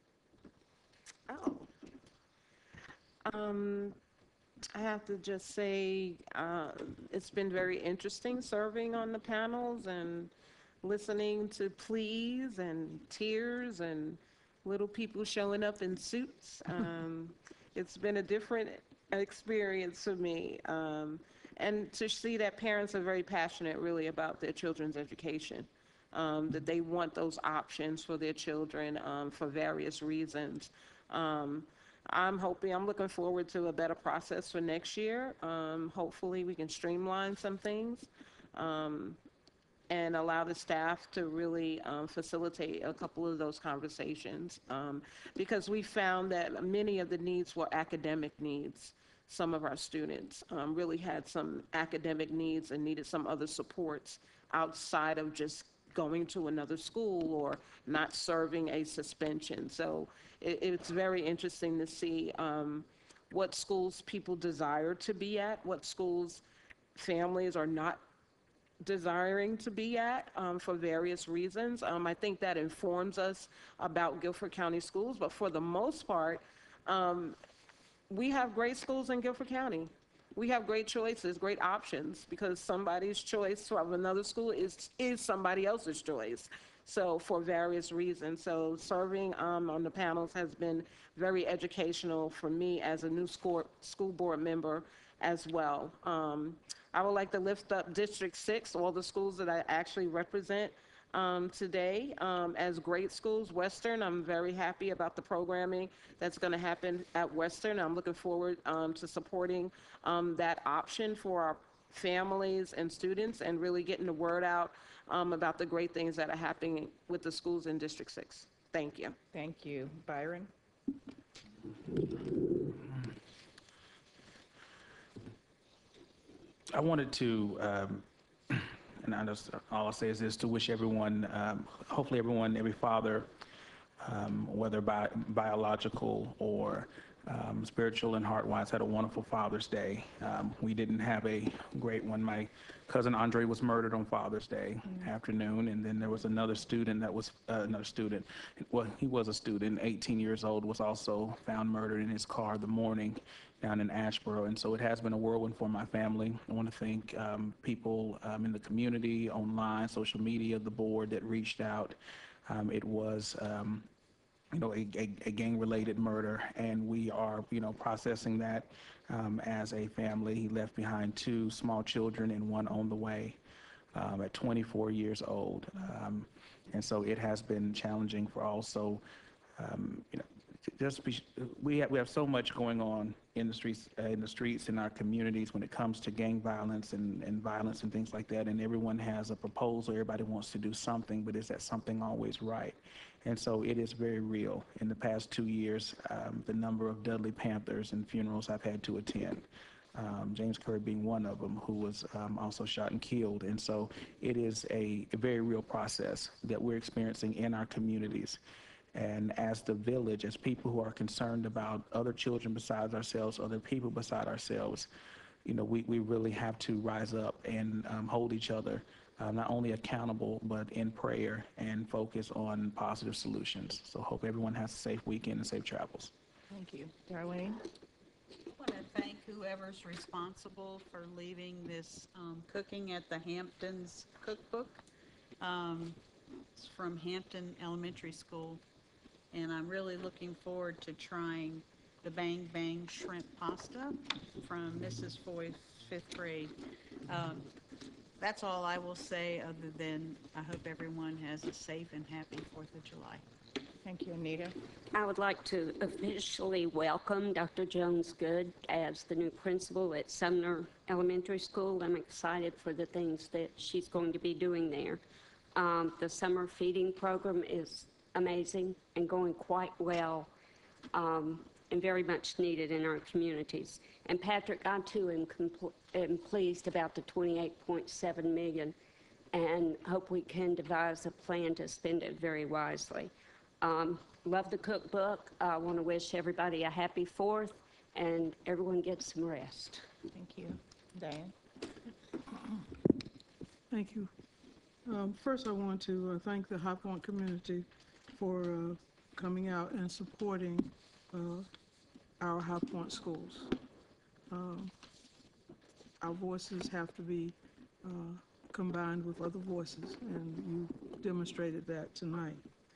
I have to just say it's been very interesting serving on the panels and listening to pleas and tears and little people showing up in suits. It's been a different experience for me. And to see that parents are very passionate really about their children's education, that they want those options for their children for various reasons. I'm looking forward to a better process for next year. Hopefully we can streamline some things and allow the staff to really facilitate a couple of those conversations, because we found that many of the needs were academic needs. Some of our students really had some academic needs and needed some other supports outside of just going to another school or not serving a suspension. So it's very interesting to see what schools people desire to be at, what schools families are not desiring to be at for various reasons. I think that informs us about Guilford County schools, but for the most part, we have great schools in Guilford County. We have great choices, great options, because somebody's choice from another school is somebody else's choice. So for various reasons. So serving on the panels has been very educational for me as a new school board member as well. I would like to lift up District 6, all the schools that I actually represent today as great schools. Western, I'm very happy about the programming that's going to happen at Western. I'm looking forward to supporting that option for our families and students and really getting the word out about the great things that are happening with the schools in District 6. Thank you. Thank you. Byron? I wanted to, and I just, all I'll say is this, to wish everyone, hopefully everyone, every father, whether biological or spiritual and heart-wise, had a wonderful Father's Day. We didn't have a great one. My cousin Andre was murdered on Father's Day afternoon, and then there was another student that was, well, he was a student, 18 years old, was also found murdered in his car the morning down in Asheboro, and so it has been a whirlwind for my family. I want to thank people in the community, online, social media, the board that reached out. It was a gang-related murder, and we are, processing that as a family. He left behind 2 small children and 1 on the way at 24 years old. And so it has been challenging for all. So, we have so much going on in the streets in our communities when it comes to gang violence and violence and things like that. And everyone has a proposal. Everybody wants to do something, but is that something always right? And so it is very real. In the past 2 years, the number of Dudley Panthers and funerals I've had to attend, James Curry being one of them, who was also shot and killed. And so it is a very real process that we're experiencing in our communities. And as the village, as people who are concerned about other children besides ourselves, other people beside ourselves, we really have to rise up and hold each other not only accountable, but in prayer and focus on positive solutions. So hope everyone has a safe weekend and safe travels. Thank you. Darlene? I want to thank whoever's responsible for leaving this Cooking at the Hamptons cookbook. It's from Hampton Elementary School, and I'm really looking forward to trying the Bang Bang Shrimp Pasta from Mrs. Foy's 5th grade. That's all I will say, other than I hope everyone has a safe and happy 4th of July. Thank you, Anita. I would like to officially welcome Dr. Jones-Good as the new principal at Sumner Elementary School. I'm excited for the things that she's going to be doing there. The summer feeding program is amazing and going quite well, and very much needed in our communities. And Patrick, I too am pleased about the $28.7 million and hope we can devise a plan to spend it very wisely. Love the cookbook. I want to wish everybody a happy 4th and everyone get some rest. Thank you. Diane? Thank you. First, I want to thank the High Point community for coming out and supporting our High Point schools. Our voices have to be combined with other voices, and you demonstrated that tonight.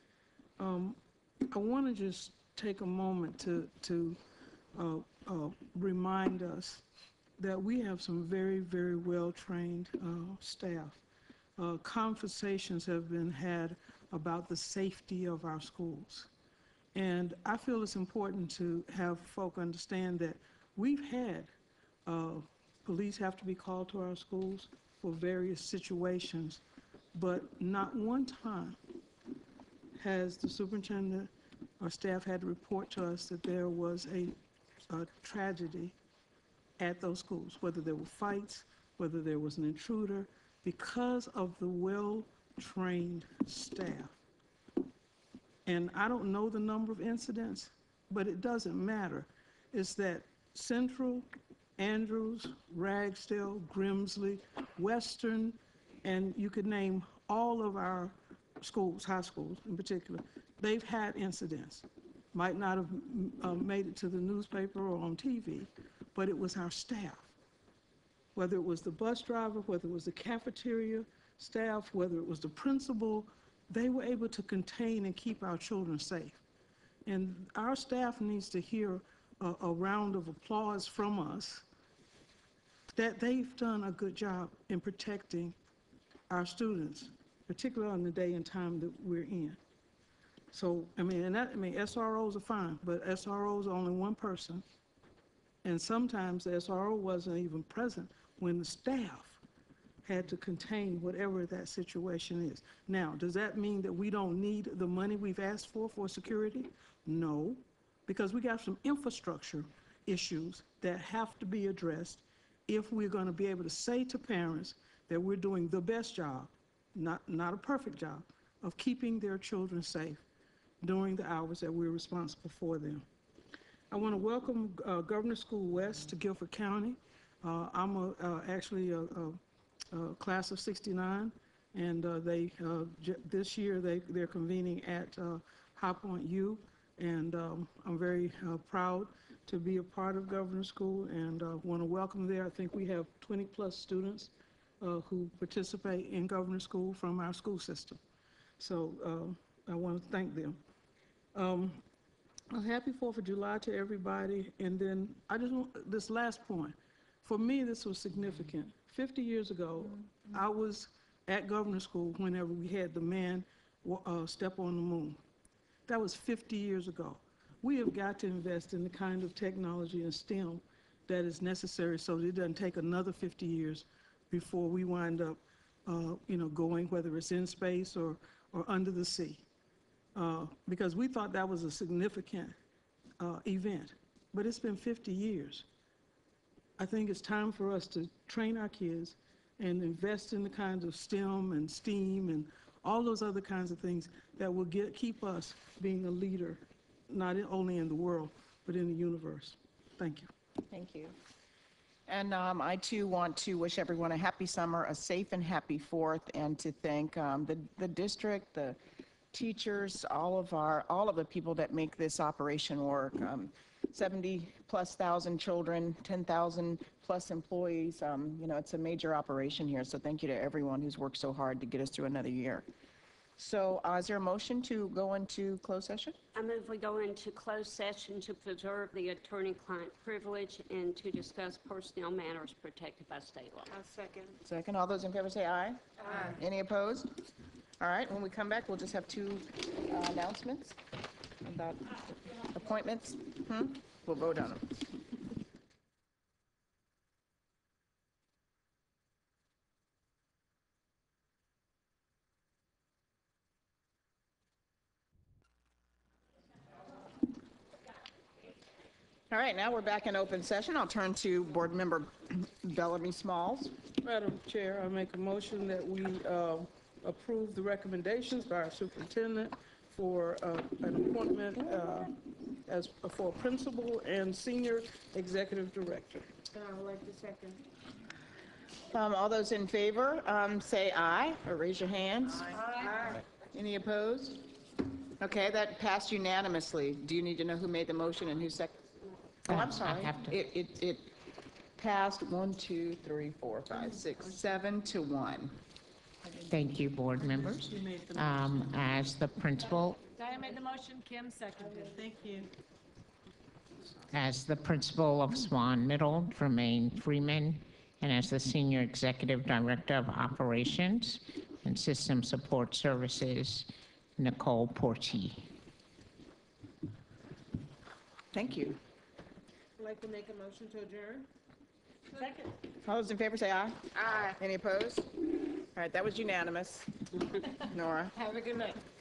I want to just take a moment to remind us that we have some very, very well-trained staff. Conversations have been had about the safety of our schools. And I feel it's important to have folk understand that we've had police have to be called to our schools for various situations, but not one time has the superintendent or staff had to report to us that there was a tragedy at those schools, whether there were fights, whether there was an intruder, because of the well-trained staff. And I don't know the number of incidents, but it doesn't matter. It's that Central, Andrews, Ragsdale, Grimsley, Western, and you could name all of our schools, high schools in particular, they've had incidents. Might not have made it to the newspaper or on TV, but it was our staff. Whether it was the bus driver, whether it was the cafeteria staff, whether it was the principal, they were able to contain and keep our children safe. And our staff needs to hear a round of applause from us that they've done a good job in protecting our students, particularly on the day and time that we're in. So, SROs are fine, but SROs are only one person. And sometimes the SRO wasn't even present when the staff had to contain whatever that situation is. Now, does that mean that we don't need the money we've asked for security? No, because we got some infrastructure issues that have to be addressed if we're going to be able to say to parents that we're doing the best job, not a perfect job, of keeping their children safe during the hours that we're responsible for them. I want to welcome Governor School West to Guilford County. I'm actually a class of '69, and this year they're convening at High Point U, and I'm very proud to be a part of Governor School, and want to welcome there. I think we have 20+ students who participate in Governor School from our school system. So I want to thank them. A happy 4th of July to everybody. And then I just want this last point. For me, this was significant. 50 years ago, I was at Governor School whenever we had the man step on the moon. That was 50 years ago. We have got to invest in the kind of technology and STEM that is necessary so that it doesn't take another 50 years before we wind up going, whether it's in space or under the sea. Because we thought that was a significant event, but it's been 50 years. I think it's time for us to train our kids and invest in the kinds of STEM and STEAM and all those other kinds of things that will keep us being a leader, not only in the world, but in the universe. Thank you. Thank you. And I too want to wish everyone a happy summer, a safe and happy 4th, and to thank the district, the teachers, all of the people that make this operation work. 70,000+ children, 10,000+ employees. It's a major operation here. So thank you to everyone who's worked so hard to get us through another year. So is there a motion to go into closed session? I move we go into closed session to preserve the attorney-client privilege and to discuss personnel matters protected by state law. Second. All those in favor say aye. Aye. Any opposed? All right, when we come back, we'll just have 2 announcements about appointments. We'll vote on them. All right, now we're back in open session. I'll turn to Board Member Bellamy Smalls. Madam Chair, I make a motion that we approve the recommendations by our superintendent for an appointment for principal and senior executive director. I would like to second. All those in favor, say aye or raise your hands. Aye. Any opposed? Okay, that passed unanimously. Do you need to know who made the motion and who seconded? Oh, I'm sorry. It passed 1, 2, 3, 4, 5, 6, 7 to 1. Thank you, board members. As the principal, Diane made the motion, Kim seconded. Thank you. as the principal of Swan Middle, Tremaine Freeman, and as the senior executive director of operations and system support services, Nicole Porti. Thank you. I'd like to make a motion to adjourn. Second. All those in favor say aye. Aye. Any opposed? All right, that was unanimous. Nora. Have a good night.